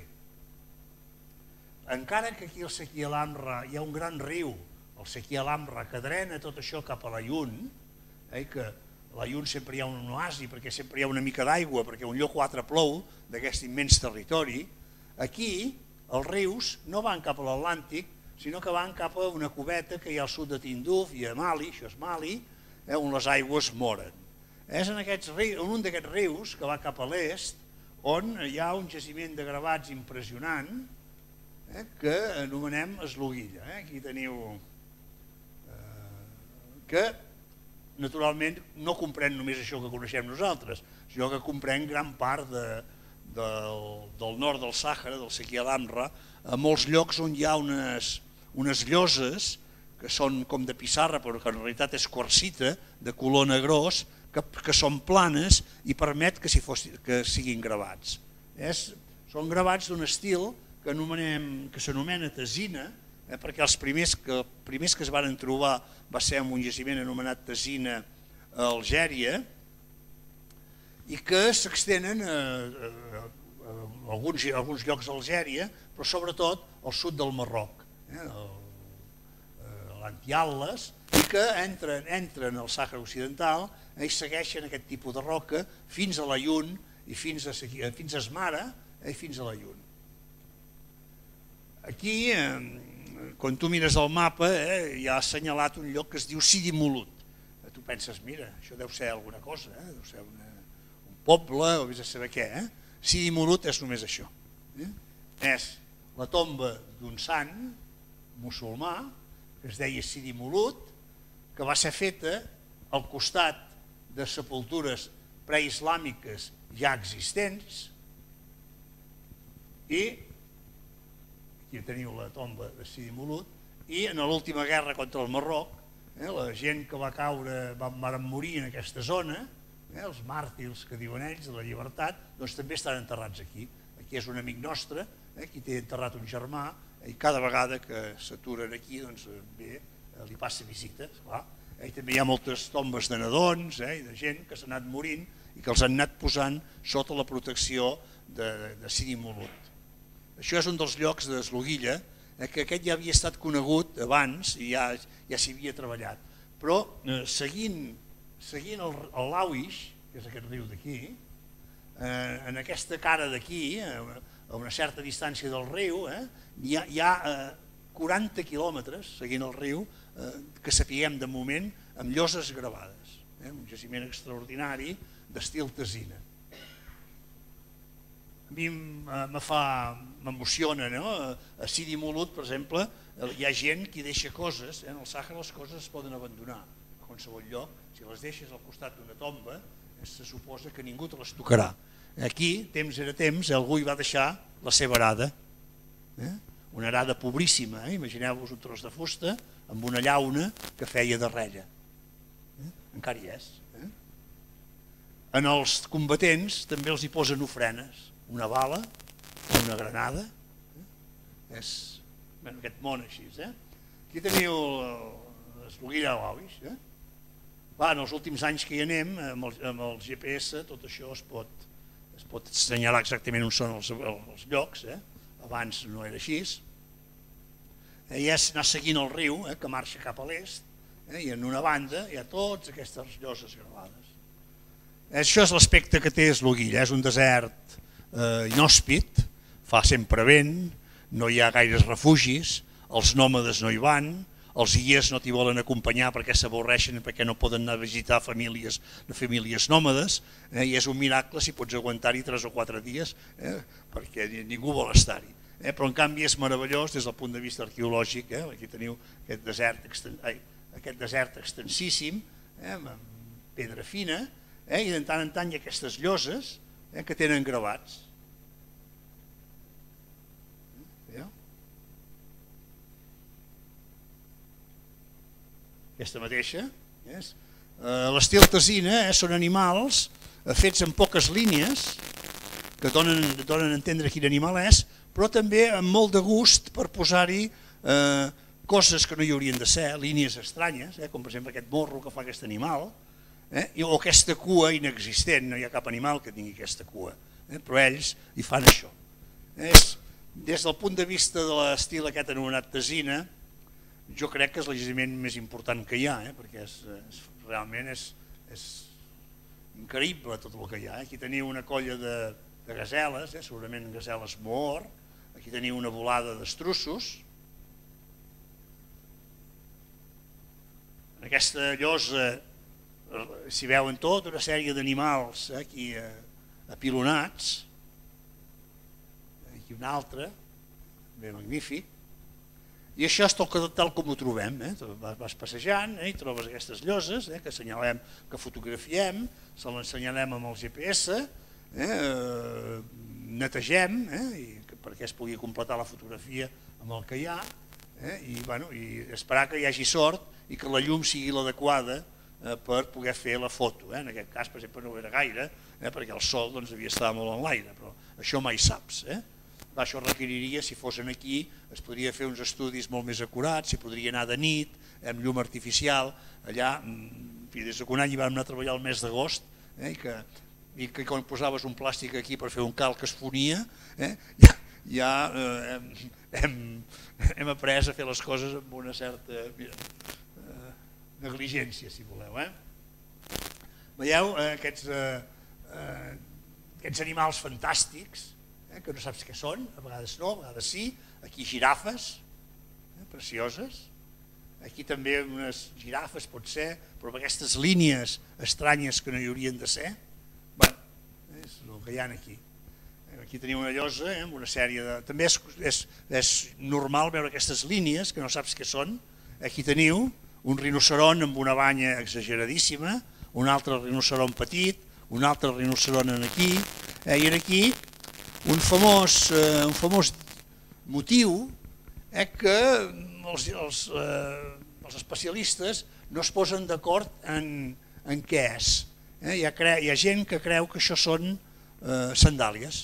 Encara que aquí al Sequier Lamra hi ha un gran riu, el Sequier Lamra, que drena tot això cap a l'Aiun, que a l'Aiun sempre hi ha un oasi perquè sempre hi ha una mica d'aigua, perquè un lloc o altre plou d'aquest immens territori, aquí els rius no van cap a l'Atlàntic, sinó que van cap a una cubeta que hi ha al sud de Tinduf i a Mali, això és Mali, on les aigües moren. És en un d'aquests rius que va cap a l'est on hi ha un jaciment de gravats impressionant que anomenem Esloguilla. Aquí teniu que naturalment no comprèn només això que coneixem nosaltres, sinó que comprèn gran part del nord del Sàhara, del Sequier Lamra, a molts llocs on hi ha unes lloses que són com de pissarra, però que en realitat és quarsita, de color negrós, que són planes i permet que siguin gravats. Són gravats d'un estil que s'anomena tesina, perquè els primers que es van trobar va ser en un jaciment anomenat Tesina a Algèria i que s'extenen a alguns llocs d'Algèria, però sobretot al sud del Marroc, l'Antiatles, i que entren al Sàhara Occidental i segueixen aquest tipus de roca fins a l'Aiun i fins a Esmara i fins a l'Aiun. Aquí, quan tu mires el mapa, hi ha assenyalat un lloc que es diu Sidi Mulut. Tu penses, mira, això deu ser alguna cosa, deu ser un poble o vés a saber què. Sidi Mulut és només això. És la tomba d'un sant musulmà que es deia Sidi Mulut, que va ser feta al costat de sepultures preislàmiques ja existents, i aquí teniu la tomba de Sidi Mulut, i en l'última guerra contra el Marroc, la gent que va caure, van morir en aquesta zona, els màrtirs que diuen ells, de la llibertat, doncs també estan enterrats aquí. Aquí és un amic nostre, aquí té enterrat un germà, i cada vegada que s'aturen aquí, doncs bé, li passa visita, esclar. També hi ha moltes tombes de nadons i de gent que s'ha anat morint i que els han anat posant sota la protecció de Sidi Mulut. Això és un dels llocs d'Esloguilla, que aquest ja havia estat conegut abans i ja s'hi havia treballat. Però seguint l'Auix, que és aquest riu d'aquí, en aquesta cara d'aquí, a una certa distància del riu, hi ha quaranta quilòmetres, seguint el riu, que sapiguem de moment, amb lloses gravades. Un jaciment extraordinari d'estil tesina. A mi m'emociona, a Sidi Mulut, per exemple, hi ha gent que deixa coses, en el Sàhara les coses es poden abandonar a qualsevol lloc, si les deixes al costat d'una tomba, se suposa que ningú te les tocarà. Aquí, temps era temps, algú hi va deixar la seva arada, una arada pobríssima, imagineu-vos un tros de fusta amb una llauna que feia de rella. Encara hi és. en els combatents també els hi posen ofrenes, una bala, una granada, és aquest món així. Aquí teniu l'Esloguilla de l'Oix. En els últims anys que hi anem, amb el G P S, tot això es pot assenyalar exactament on són els llocs, abans no era així, i és anar seguint el riu que marxa cap a l'est, i en una banda hi ha totes aquestes lloses gravades. Això és l'aspecte que té Esloguilla, és un desert inhòspit, fa sempre vent, no hi ha gaires refugis, els nòmades no hi van, els guies no t'hi volen acompanyar perquè s'avorreixen, perquè no poden anar a visitar famílies nòmades, i és un miracle si pots aguantar-hi tres o quatre dies, perquè ningú vol estar-hi. Però en canvi és meravellós des del punt de vista arqueològic. Aquí teniu aquest desert extensíssim, amb pedra fina, i de tant en tant hi ha aquestes lloses que tenen gravats. Aquesta mateixa. L'estil tesina són animals fets en poques línies que donen a entendre quin animal és, però també amb molt de gust per posar-hi coses que no hi haurien de ser, línies estranyes, com per exemple aquest morro que fa aquest animal, o aquesta cua inexistent, no hi ha cap animal que tingui aquesta cua, però ells hi fan això. Des del punt de vista de l'estil aquest anomenat tesina, jo crec que és l'egiment més important que hi ha, perquè realment és increïble tot el que hi ha. Aquí teniu una colla de gaseles, segurament gaseles moor, aquí teniu una volada d'estruços. En aquesta llosa s'hi veuen tota una sèrie d'animals aquí apilonats, aquí un altre, bé magnífic. I això és tal com ho trobem, vas passejant i trobes aquestes lloses que assenyalem, que fotografiem, se l'ensenyalem amb el G P S, netegem perquè es pugui completar la fotografia amb el que hi ha i esperar que hi hagi sort i que la llum sigui l'adequada per poder fer la foto. En aquest cas, per exemple, no ho era gaire perquè el sol devia estar molt en l'aire, però això mai saps. Això requeriria, si fossin aquí, es podria fer uns estudis molt més acurats, s'hi podria anar de nit, amb llum artificial, allà, des que un any hi vam anar a treballar el mes d'agost, i que quan posaves un plàstic aquí per fer un calc que es fonia, ja hem après a fer les coses amb una certa negligència, si voleu. Veieu aquests animals fantàstics, que no saps què són, a vegades no, a vegades sí. Aquí girafes, precioses. Aquí també unes girafes, pot ser, però amb aquestes línies estranyes que no hi haurien de ser. Bé, és el que hi ha aquí. Aquí teniu una llosa amb una sèrie de... També és normal veure aquestes línies que no saps què són. Aquí teniu un rinoceron amb una banya exageradíssima, un altre rinoceron petit, un altre rinoceron aquí, i aquí un famós motiu que els especialistes no es posen d'acord en què és. Hi ha gent que creu que això són sandàlies,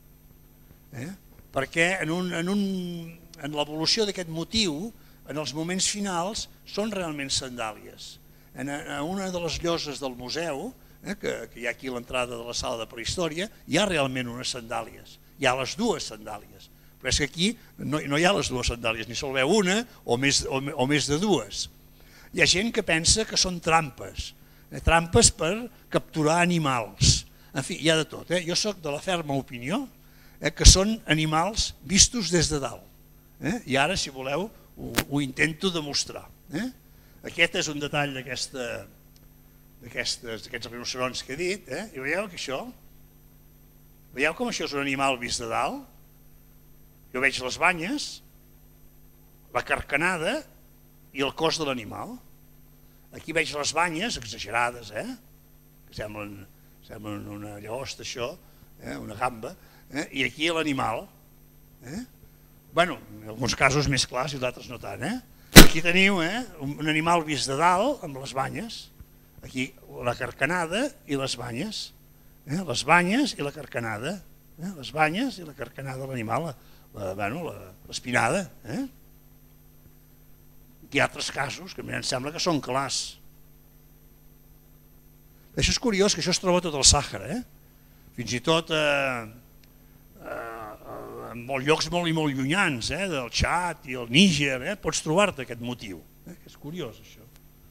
perquè en l'evolució d'aquest motiu, en els moments finals, són realment sandàlies. En una de les lloses del museu, que hi ha aquí a l'entrada de la sala de prehistòria, hi ha realment unes sandàlies, hi ha les dues sandàlies, però és que aquí no hi ha les dues sandàlies, ni sol veu una o més de dues. Hi ha gent que pensa que són trampes, trampes per capturar animals, en fi, hi ha de tot. Jo soc de la ferma opinió que són animals vistos des de dalt, i ara, si voleu, ho intento demostrar. Aquest és un detall d'aquesta d'aquests rinocerons que he dit, i veieu que això, veieu com això és un animal vist de dalt? Jo veig les banyes, la carcanada i el cos de l'animal. Aquí veig les banyes exagerades, que semblen una llagosta, això, una gamba, i aquí l'animal. Bé, en alguns casos més clars i d'altres no tant. Aquí teniu un animal vist de dalt amb les banyes, Aquí la carcanada i les banyes, eh? les banyes i la carcanada, eh? les banyes i la carcanada de l'animal, l'espinada. Eh? Hi ha altres casos que a mi em sembla que són clars. Això és curiós, que això es troba tot el Sàhara, eh? fins i tot eh, eh, en molts llocs molt i molt llunyans, eh? del Txad i el Níger, eh? pots trobar-te aquest motiu. Eh? És curiós això.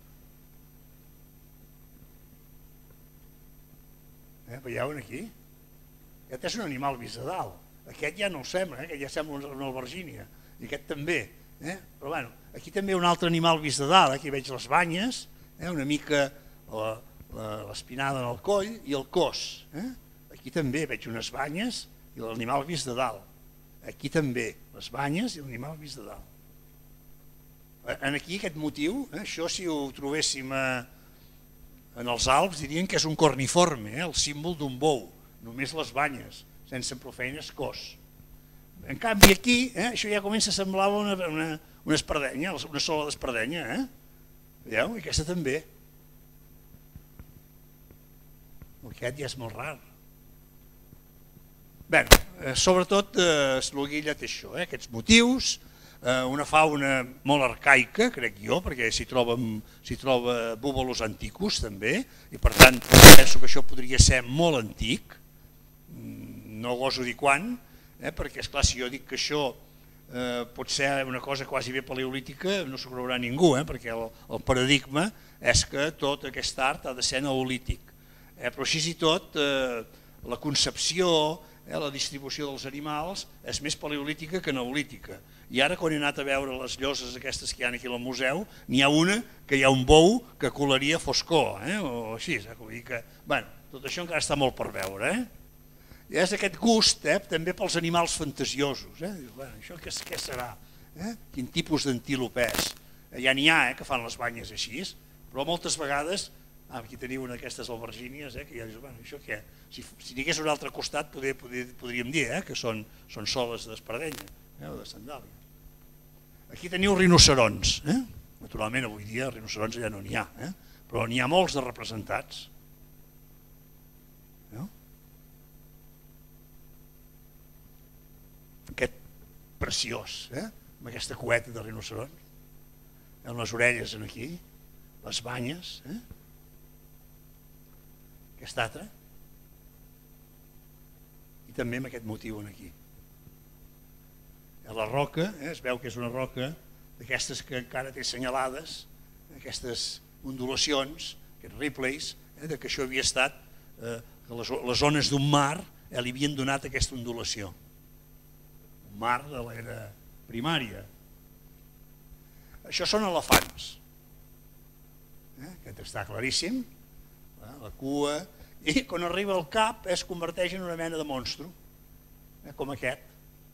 Eh, veieu aquí? Aquest és un animal vist de dalt. Aquest ja no ho sembla, eh? aquest ja sembla una albergínia. I aquest també. Eh? Però bueno, aquí també un altre animal vist de dalt. Aquí veig les banyes, eh? una mica l'espinada en el coll i el cos. Eh? Aquí també veig unes banyes i l'animal vist de dalt. Aquí també les banyes i l'animal vist de dalt. En aquí aquest motiu, eh? això si ho trobéssim a en els Alps dirien que és un corniforme, eh? el símbol d'un bou, només les banyes, sense profeines cos. En canvi aquí, eh? això ja comença a semblar una, una, una espardenya, una sola d'espardenya. Eh? Veieu? I aquesta també. Aquest ja és molt rar. Bé, eh, sobretot eh, l'Oguilla té això, eh? aquests motius, una fauna molt arcaica, crec jo, perquè s'hi troba búbalos anticus també, i per tant penso que això podria ser molt antic, no goso dir quan, eh, perquè esclar, si jo dic que això eh, pot ser una cosa quasi bé paleolítica, no s'ho creurà ningú, eh, perquè el, el paradigma és que tot aquest art ha de ser neolític, eh, però així i tot eh, la concepció, eh, la distribució dels animals és més paleolítica que neolítica. I ara quan he anat a veure les lloses aquestes que hi ha aquí al museu, n'hi ha una que hi ha un bou que colaria foscor, eh? o així. Eh? Vull dir que, bueno, tot això encara està molt per veure. Eh? I és aquest gust eh? també pels animals fantasiosos. Eh? Bueno, això què, què serà? Eh? Quin tipus d'antílop és? Ja n'hi ha eh? que fan les banyes així, però moltes vegades, ah, aquí teniu una d'aquestes albergínies, eh? que ja dius, bueno, això què? Si, si n'hi hagués un altre costat poder, poder, podríem dir eh? que són, són soles d'espardenya eh? o de sandàlia. Aquí teniu rinocerons, eh? naturalment avui dia rinocerons ja no n'hi ha, eh? però n'hi ha molts de representats. No? Aquest preciós, eh? amb aquesta cueta de rinocerons, amb les orelles aquí, les banyes, eh? aquest altre, i també amb aquest motiu aquí. La roca, eh, es veu que és una roca d'aquestes que encara té senyalades, aquestes ondulacions, aquests replays, eh, de que això havia estat, eh, que les, les zones d'un mar eh, li havien donat aquesta ondulació. Un mar de l'era primària. Això són elefants. Eh, aquest està claríssim, eh, la cua, i quan arriba al cap es converteix en una mena de monstru, eh, com aquest.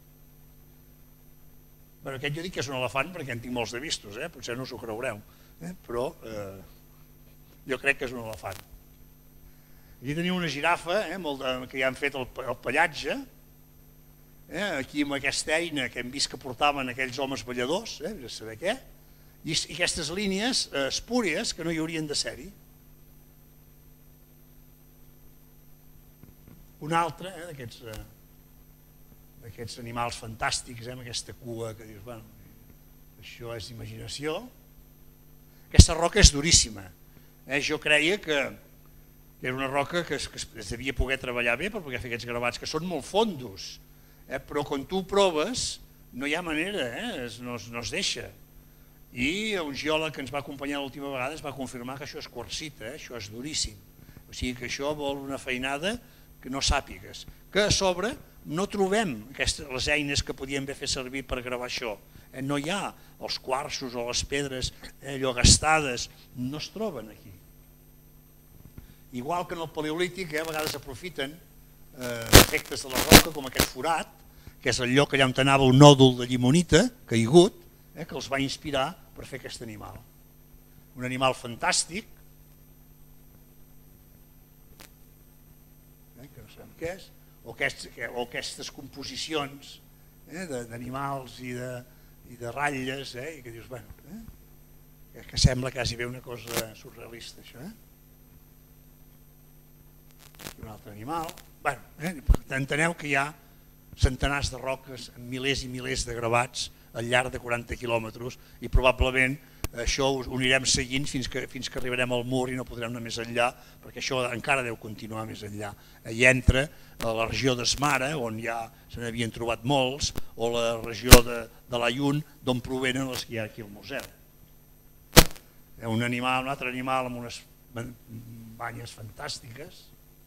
Bueno, aquest jo dic que és un elefant perquè en tinc molts de vistos, eh? potser no us ho creureu, eh? però eh, jo crec que és un elefant. Aquí teniu una girafa eh? molt de, que ja han fet el, el pallatge, eh? aquí amb aquesta eina que hem vist que portaven aquells homes balladors, eh? no sé saber què, i, i aquestes línies eh, espúries que no hi haurien de ser-hi. Un altre eh? d'aquests... Eh, aquests animals fantàstics, eh, amb aquesta cua que dius, bueno, això és imaginació. Aquesta roca és duríssima. Eh? Jo creia que, que era una roca que es, que es devia poder treballar bé per poder fer aquests gravats, que són molt fondos, eh? però quan tu ho proves no hi ha manera, eh? es, no, no es deixa. I un geòleg que ens va acompanyar l'última vegada es va confirmar que això és quarsita, eh? això és duríssim. O sigui que això vol una feinada que no sàpigues. Que a sobre no trobem aquestes, les eines que podíem haver fet servir per gravar això. Eh, no hi ha els quarsos o les pedres eh, allò gastades, no es troben aquí. Igual que en el paleolític, eh, a vegades aprofiten eh, efectes de la roca, com aquest forat, que és el lloc allà on anava un nòdul de llimonita caigut, eh, que els va inspirar per fer aquest animal. Un animal fantàstic, eh, que no sabem què és, o, aquests, o aquestes composicions eh, d'animals i, de, i de ratlles, eh, i que dius, bueno, eh, que, que sembla quasi bé una cosa surrealista, això. Eh? un altre animal. Bé, eh, enteneu que hi ha centenars de roques amb milers i milers de gravats al llarg de quaranta quilòmetres i probablement això ho anirem seguint fins que, fins que arribarem al mur i no podrem anar més enllà, perquè això encara deu continuar més enllà. Hi entra a la regió d'Esmara, on ja se n'havien trobat molts, o la regió de, de l'Ayun, d'on provenen els que hi ha aquí al museu. Un animal, un altre animal amb unes banyes fantàstiques.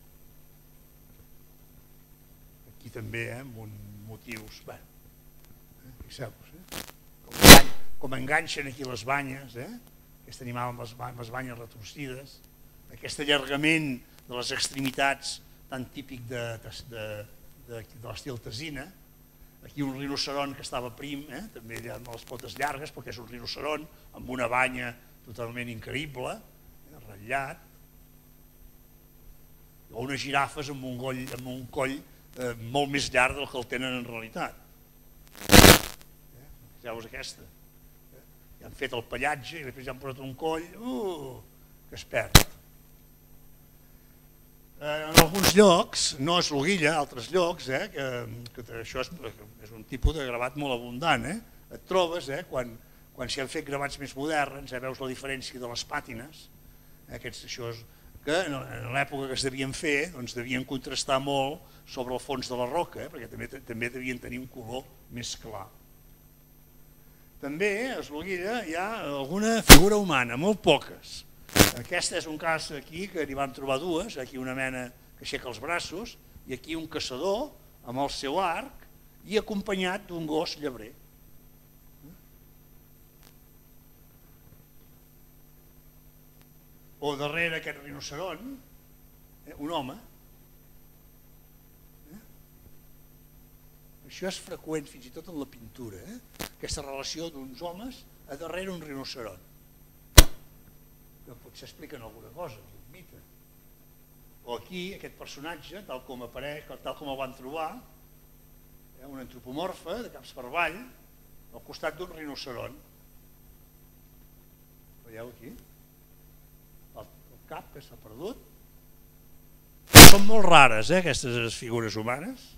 Aquí també, eh, amb uns motius, bé, eh, fixeu-vos, eh? Com, com enganxen aquí les banyes, eh? Aquest animal amb les, amb les banyes retorcides, aquest allargament de les extremitats tan típic de, de, de, de, de l'estil tesina. Aquí un rinoceron que estava prim, eh? També amb les potes llargues, perquè és un rinoceron amb una banya totalment increïble, eh? Ratllat, o unes girafes amb un, goll, amb un coll eh, molt més llarg del que el tenen en realitat. Eh? Fixeu-vos aquesta. Ja han fet el pallatge i després ja han posat un coll uh, que es perd. Eh, en alguns llocs, no és l'Oguilla, altres llocs, eh, que, que això és, és un tipus de gravat molt abundant. Eh? Et trobes, eh, quan, quan s'hi han fet gravats més moderns, eh, veus la diferència de les pàtines, eh, aquests, això és, que en l'època que es devien fer doncs devien contrastar molt sobre el fons de la roca, eh, perquè també, també devien tenir un color més clar. També a l'Oguilla hi ha alguna figura humana, molt poques. Aquest és un cas aquí que n'hi vam trobar dues, aquí una mena que aixeca els braços i aquí un caçador amb el seu arc i acompanyat d'un gos llebrer. O darrere aquest rinoceron, un home. Això és freqüent fins i tot en la pintura, eh? Aquesta relació d'uns homes a darrere un rinoceron. Que potser expliquen alguna cosa, un mite. O aquí, aquest personatge, tal com apareix, tal com el van trobar, eh? Un antropomorfe de caps per avall, al costat d'un rinoceron. Veieu aquí? El, el cap que s'ha perdut. Són molt rares, eh, aquestes figures humanes.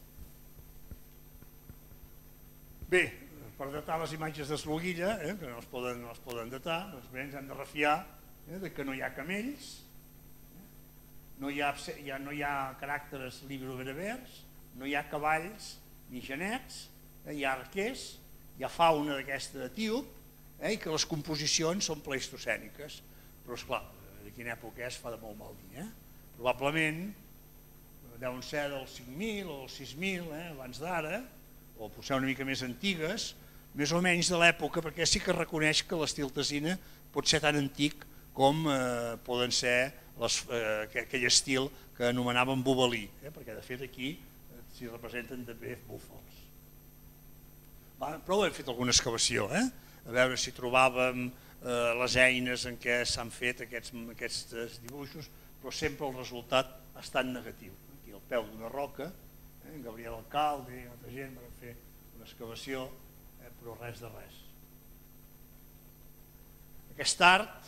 Bé, per datar les imatges de l'Oguilla, eh, que no es poden, no es poden datar, doncs bé, ens hem de refiar eh, de que no hi ha camells, eh, no, hi ha, ja, no hi ha caràcters libro-berbers, no hi ha cavalls ni genets, eh, hi ha arquers, hi ha fauna d'aquesta etíop, eh, i que les composicions són pleistocèniques. Però, esclar, de quina època és fa de molt mal dir. Eh? Probablement deuen ser del cinc mil o del sis mil, eh, abans d'ara, o potser una mica més antigues, més o menys de l'època, perquè sí que reconeix que l'estil tesina pot ser tan antic com eh, poden ser les, eh, aquell estil que anomenaven bobalí, eh, perquè de fet aquí eh, s'hi representen també búfals. Va, però hem fet alguna excavació, eh? A veure si trobàvem eh, les eines en què s'han fet aquests, aquests dibuixos, però sempre el resultat ha estat negatiu. Aquí al peu d'una roca, eh, Gabriel Alcalde i altra gent van fer una excavació, eh, però res de res. Aquest art,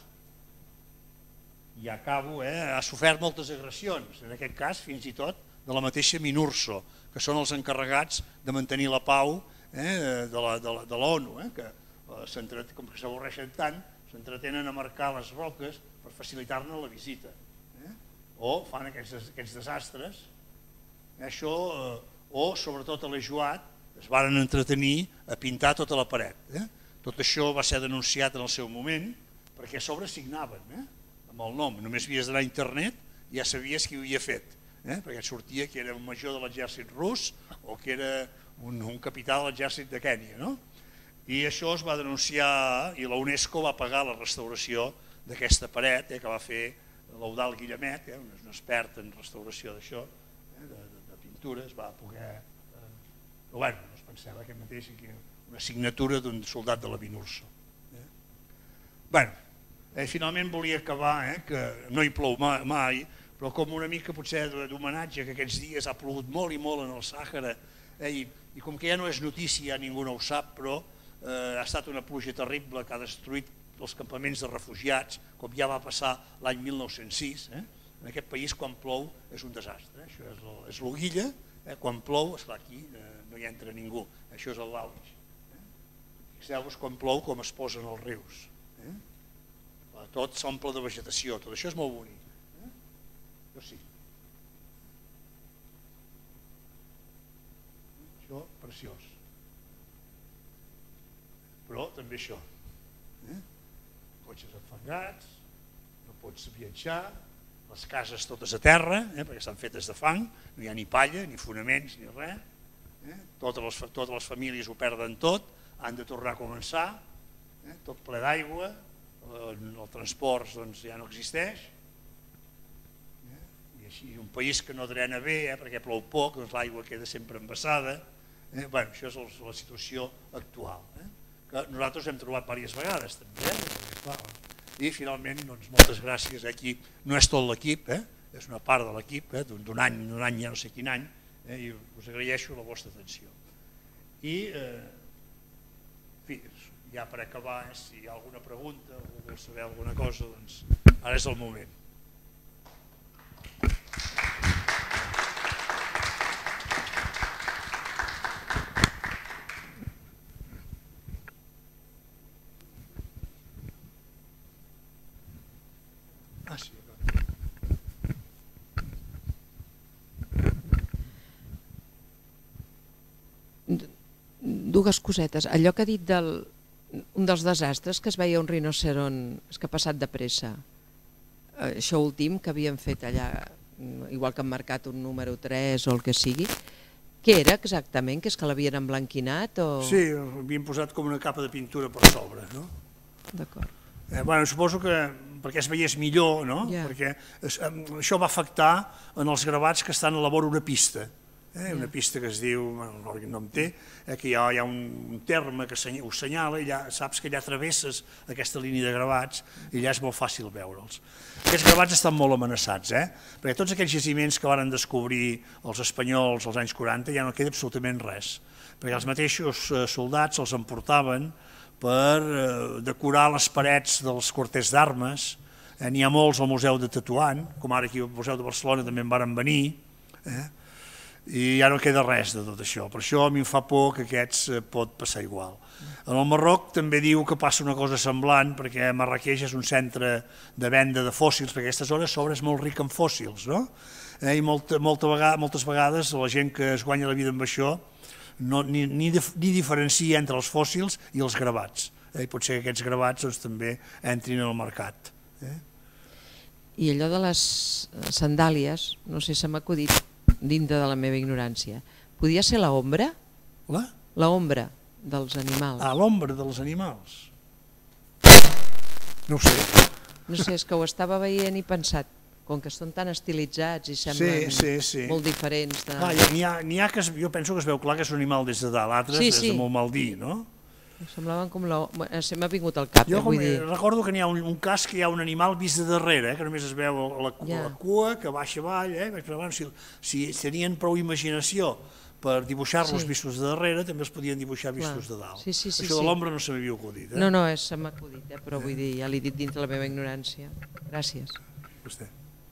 i acabo, eh, ha sofert moltes agressions, en aquest cas fins i tot de la mateixa Minurso, que són els encarregats de mantenir la pau eh, de l'ONU, eh, que eh, com que s'avorreixen tant, s'entretenen a marcar les roques per facilitar-ne la visita, eh, o fan aquests, aquests desastres. Això, eh, o sobretot a l'Ejuat, es van entretenir a pintar tota la paret. Eh? Tot això va ser denunciat en el seu moment perquè a sobre signaven, eh? Amb el nom. Només havies d'anar a internet i ja sabies qui ho havia fet, eh? Perquè et sortia que era un major de l'exèrcit rus o que era un, un capità de l'exèrcit de Kènia. No? I això es va denunciar i la UNESCO va pagar la restauració d'aquesta paret, eh? Que va fer l'Eudald Guillemet, eh? Un expert en restauració d'això, eh? de, de, de pintures, va poder... Però bueno, no es pensava aquest mateix que una signatura d'un soldat de la Minurso. Eh? Bueno, eh, finalment volia acabar, eh, que no hi plou mai, mai, però com una mica potser d'homenatge que aquests dies ha plogut molt i molt en el Sàhara, eh, i, i com que ja no és notícia, ningú no ho sap, però eh, ha estat una pluja terrible que ha destruït els campaments de refugiats, com ja va passar l'any mil nou-cents sis, eh, En aquest país quan plou és un desastre, això és l'Oguilla, quan plou, esclar, aquí no hi entra ningú, això és el Lauix. Fixeu-vos quan plou com es posen els rius. Tot s'omple de vegetació, tot això és molt bonic. Això sí. Això, preciós. Però també això. Cotxes enfangats, no pots viatjar, les cases totes a terra, perquè estan fetes de fang, no hi ha ni palla, ni fonaments, ni res. Totes les famílies ho perden tot, han de tornar a començar, tot ple d'aigua, el transport ja no existeix, i així un país que no drena bé perquè plou poc, l'aigua queda sempre embassada. Això és la situació actual, que nosaltres hem trobat diverses vegades també, i finalment moltes gràcies. Aquí no és tot l'equip, és una part de l'equip d'un any, d'un any ja no sé quin any, i us agraeixo la vostra atenció. I ja per acabar, si hi ha alguna pregunta o vol saber alguna cosa, doncs ara és el moment. Ah, sí, dues cosetes. Allò que ha dit del un dels desastres, que es veia un rinoceront que ha passat de pressa, això últim que havien fet allà, igual que han marcat un número tres o el que sigui, què era exactament? Que és que l'havien emblanquinat? Sí, havien posat com una capa de pintura per sobre. D'acord. Bueno, suposo que perquè es veiés millor, no? Perquè això va afectar en els gravats que estan a la vora una pista, una pista que es diu, no em té, que hi ha un terme que ho senyala i saps que allà travesses aquesta línia de gravats i allà és molt fàcil veure'ls. Aquests gravats estan molt amenaçats, perquè tots aquells jaciments que van descobrir els espanyols als anys quaranta ja no queda absolutament res, perquè els mateixos soldats els emportaven per decorar les parets dels quarters d'armes. N'hi ha molts al Museu de Tetuan, com ara aquí al Museu de Barcelona també en varen venir, i ja no queda res de tot això. Per això a mi em fa por que aquests pot passar igual. En el Marroc també diu que passa una cosa semblant, perquè Marrakeix és un centre de venda de fòssils, perquè aquesta zona a sobre és molt rica en fòssils, no? I moltes vegades la gent que es guanya la vida amb això ni diferencia entre els fòssils i els gravats. I pot ser que aquests gravats també entrin al mercat. I allò de les sandàlies, no sé si m'ha acudit, dintre de la meva ignorància, podia ser l'ombra? La? L'ombra dels animals. Ah, l'ombra dels animals. No ho sé. No sé, és que ho estava veient i pensat, com que són tan estilitzats i semblen molt diferents. N'hi ha que jo penso que es veu clar que és un animal des de dalt, l'altre és de molt mal dir, no? Semblaven com l'ombra, se m'ha vingut al cap. Jo recordo que n'hi ha un cas que hi ha un animal vist de darrere, que només es veu la cua, que baixa avall, si tenien prou imaginació per dibuixar-los vistos de darrere, també els podien dibuixar vistos de dalt. Això de l'ombra no se m'havia acudit. No, no, se m'ha acudit, però vull dir, ja l'he dit dintre la meva ignorància. Gràcies. Vostè.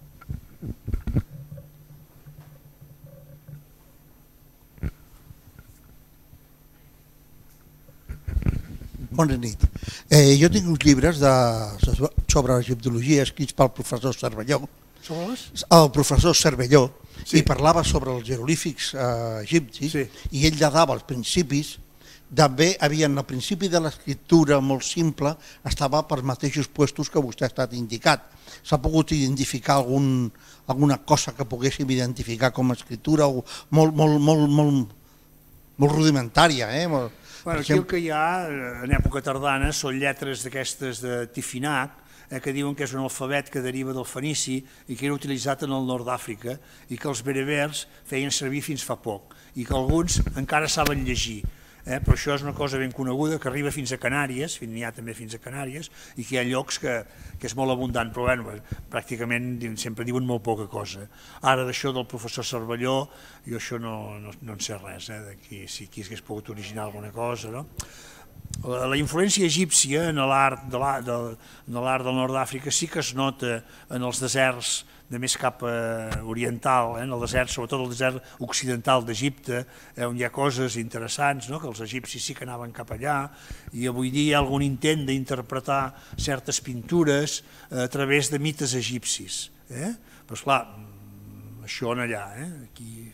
Bona nit. Jo tinc uns llibres sobre egiptologia escrits pel professor Cervelló. Sobre les? El professor Cervelló, i parlava sobre els jeroglífics egipcis, i ell ja dava els principis. També havien el principi de l'escriptura molt simple, estava pels mateixos puestos que vostè ha estat indicat. S'ha pogut identificar alguna cosa que poguéssim identificar com a escriptura molt rudimentària, eh? Aquí el que hi ha en època tardana són lletres d'aquestes de Tifinagh, que diuen que és un alfabet que deriva del fenici i que era utilitzat en el nord d'Àfrica i que els berbers feien servir fins fa poc i que alguns encara saben llegir. Però això és una cosa ben coneguda que arriba fins a Canàries, n'hi ha també fins a Canàries, i que hi ha llocs que és molt abundant, però pràcticament sempre diuen molt poca cosa. Ara d'això del professor Cervelló, jo això no en sé res, si aquí s'hagués pogut originar alguna cosa, no? la influència egípcia en l'art de l'art del nord d'Àfrica sí que es nota en els deserts de més cap oriental, en el desert, sobretot el desert occidental d'Egipte, on hi ha coses interessants, que els egipcis sí que anaven cap allà, i avui dia hi ha algun intent d'interpretar certes pintures a través de mites egipcis. Però esclar, això en allà, aquí...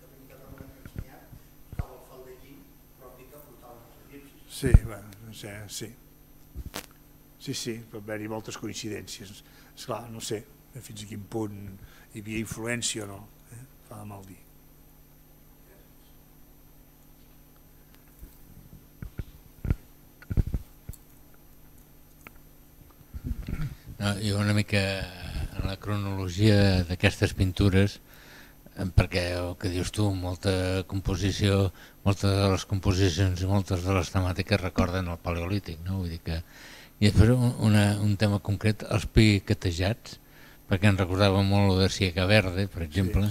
Sí, sí, sí, sí, pot haver-hi moltes coincidències. Esclar, no sé fins a quin punt hi havia influència o no, fa de mal dir. I una mica en la cronologia d'aquestes pintures, perquè el que dius tu, molta composició, moltes de les composicions i moltes de les temàtiques recorden el paleolític, no? Vull dir que... I després un tema concret, els piquetejats, perquè em recordava molt el de Siega Verde, per exemple,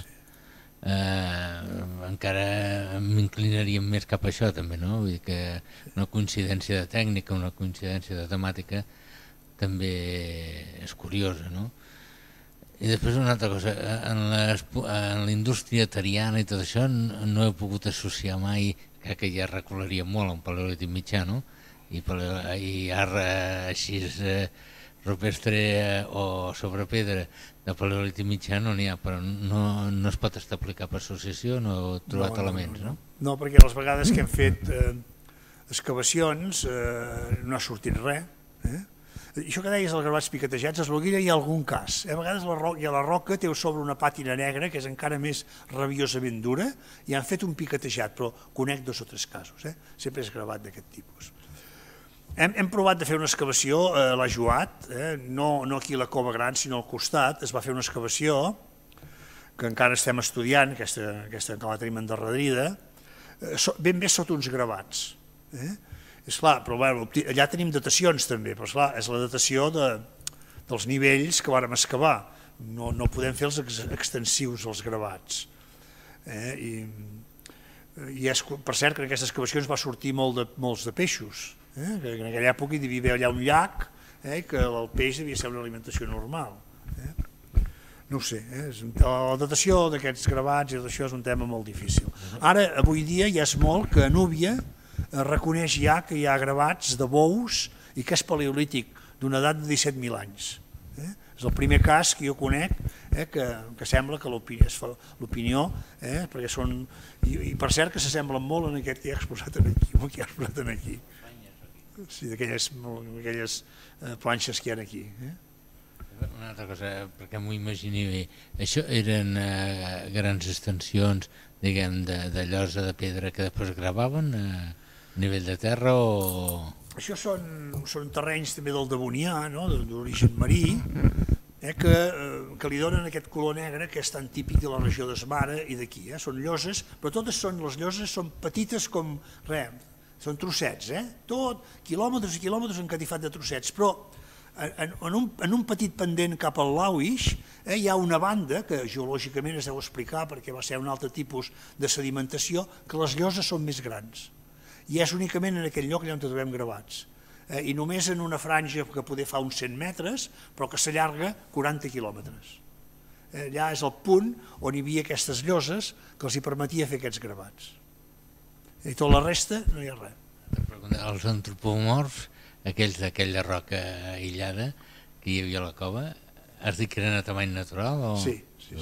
encara m'inclinaríem més cap a això també, no? Vull dir que una coincidència de tècnica, una coincidència de temàtica també és curiosa, no? I després una altra cosa, en la indústria tariana i tot això no he pogut associar mai, crec que ja recularia molt a un paleolític mitjà, no? I art així rupestre o sobre pedra de paleolític mitjà no n'hi ha, però no es pot establir cap associació, no he trobat elements, no? No, perquè les vegades que hem fet excavacions no ha sortit res. Això que deies, els gravats piquetejats, a l'Alguira hi ha algun cas. A vegades la roca té sobre una pàtina negra, que és encara més rabiosament dura, i han fet un piquetejat, però conec dos o tres casos, sempre és gravat d'aquest tipus. Hem provat de fer una excavació a la Joat, no aquí a la Cova Gran, sinó al costat. Es va fer una excavació que encara estem estudiant, aquesta que la tenim endarrerida, ben bé sota uns gravats. És clar, però allà tenim datacions també, però és clar, és la datació dels nivells que vàrem excavar. No podem fer els extensius, els gravats. I per cert que en aquestes excavacions va sortir molts de peixos, que en aquella època hi devia haver allà un llac, que el peix devia ser una alimentació normal. No ho sé, la datació d'aquests gravats i tot això és un tema molt difícil. Ara, avui dia, ja és molt que a Núbia es reconeix ja que hi ha gravats de bous i que és paleolític, d'una edat de disset mil anys. És el primer cas que jo conec que sembla que l'opinió, perquè són... I per cert que s'assemblen molt en aquest que hi ha exposat aquí, o que hi ha exposat aquí. Sí, d'aquelles planxes que hi ha aquí. Una altra cosa, perquè m'ho imagini bé, això eren grans extensions, diguem, de llosa de pedra que després gravaven a nivell de terra o... Això són terrenys també del Devonià, d'origen marí, que li donen aquest color negre que és tan típic de la regió d'Esmara i d'aquí. Són lloses, però totes les lloses són petites com res, són trossets, tot, quilòmetres i quilòmetres encatifat de trossets, però en un petit pendent cap al Lauix hi ha una banda que geològicament es deu explicar perquè va ser un altre tipus de sedimentació, que les lloses són més grans i és únicament en aquell lloc allà on trobem gravats i només en una franja que poder fa uns cent metres però que s'allarga quaranta quilòmetres. Allà és el punt on hi havia aquestes lloses que els hi permetia fer aquests gravats. I tot la resta no hi ha res. Els antropomorfs, aquells d'aquella roca aïllada que hi havia a la cova, has dit que eren a tamany natural? Sí, sí.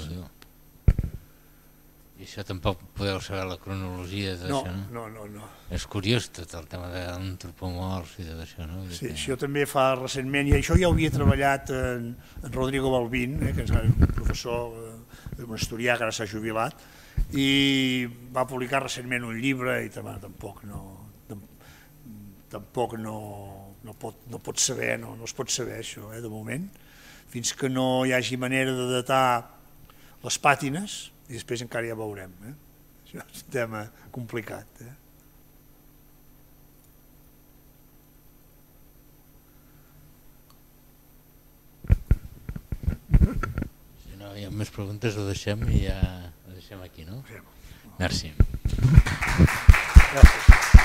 I això tampoc podeu saber la cronologia d'això, no? No, no, no. És curiós tot el tema d'antropomorfs i tot això, no? Sí, això també fa recentment, i això ja ho havia treballat en Rodrigo Balbín, que és un professor, un historià que ara s'ha jubilat, i va publicar recentment un llibre i tampoc no tampoc no pot saber, no es pot saber això de moment, fins que no hi hagi manera de datar les pàtines i després encara ja veurem. Això és un tema complicat. Si no hi ha més preguntes ho deixem i ja ho deixem aquí, no? Merci. Gràcies.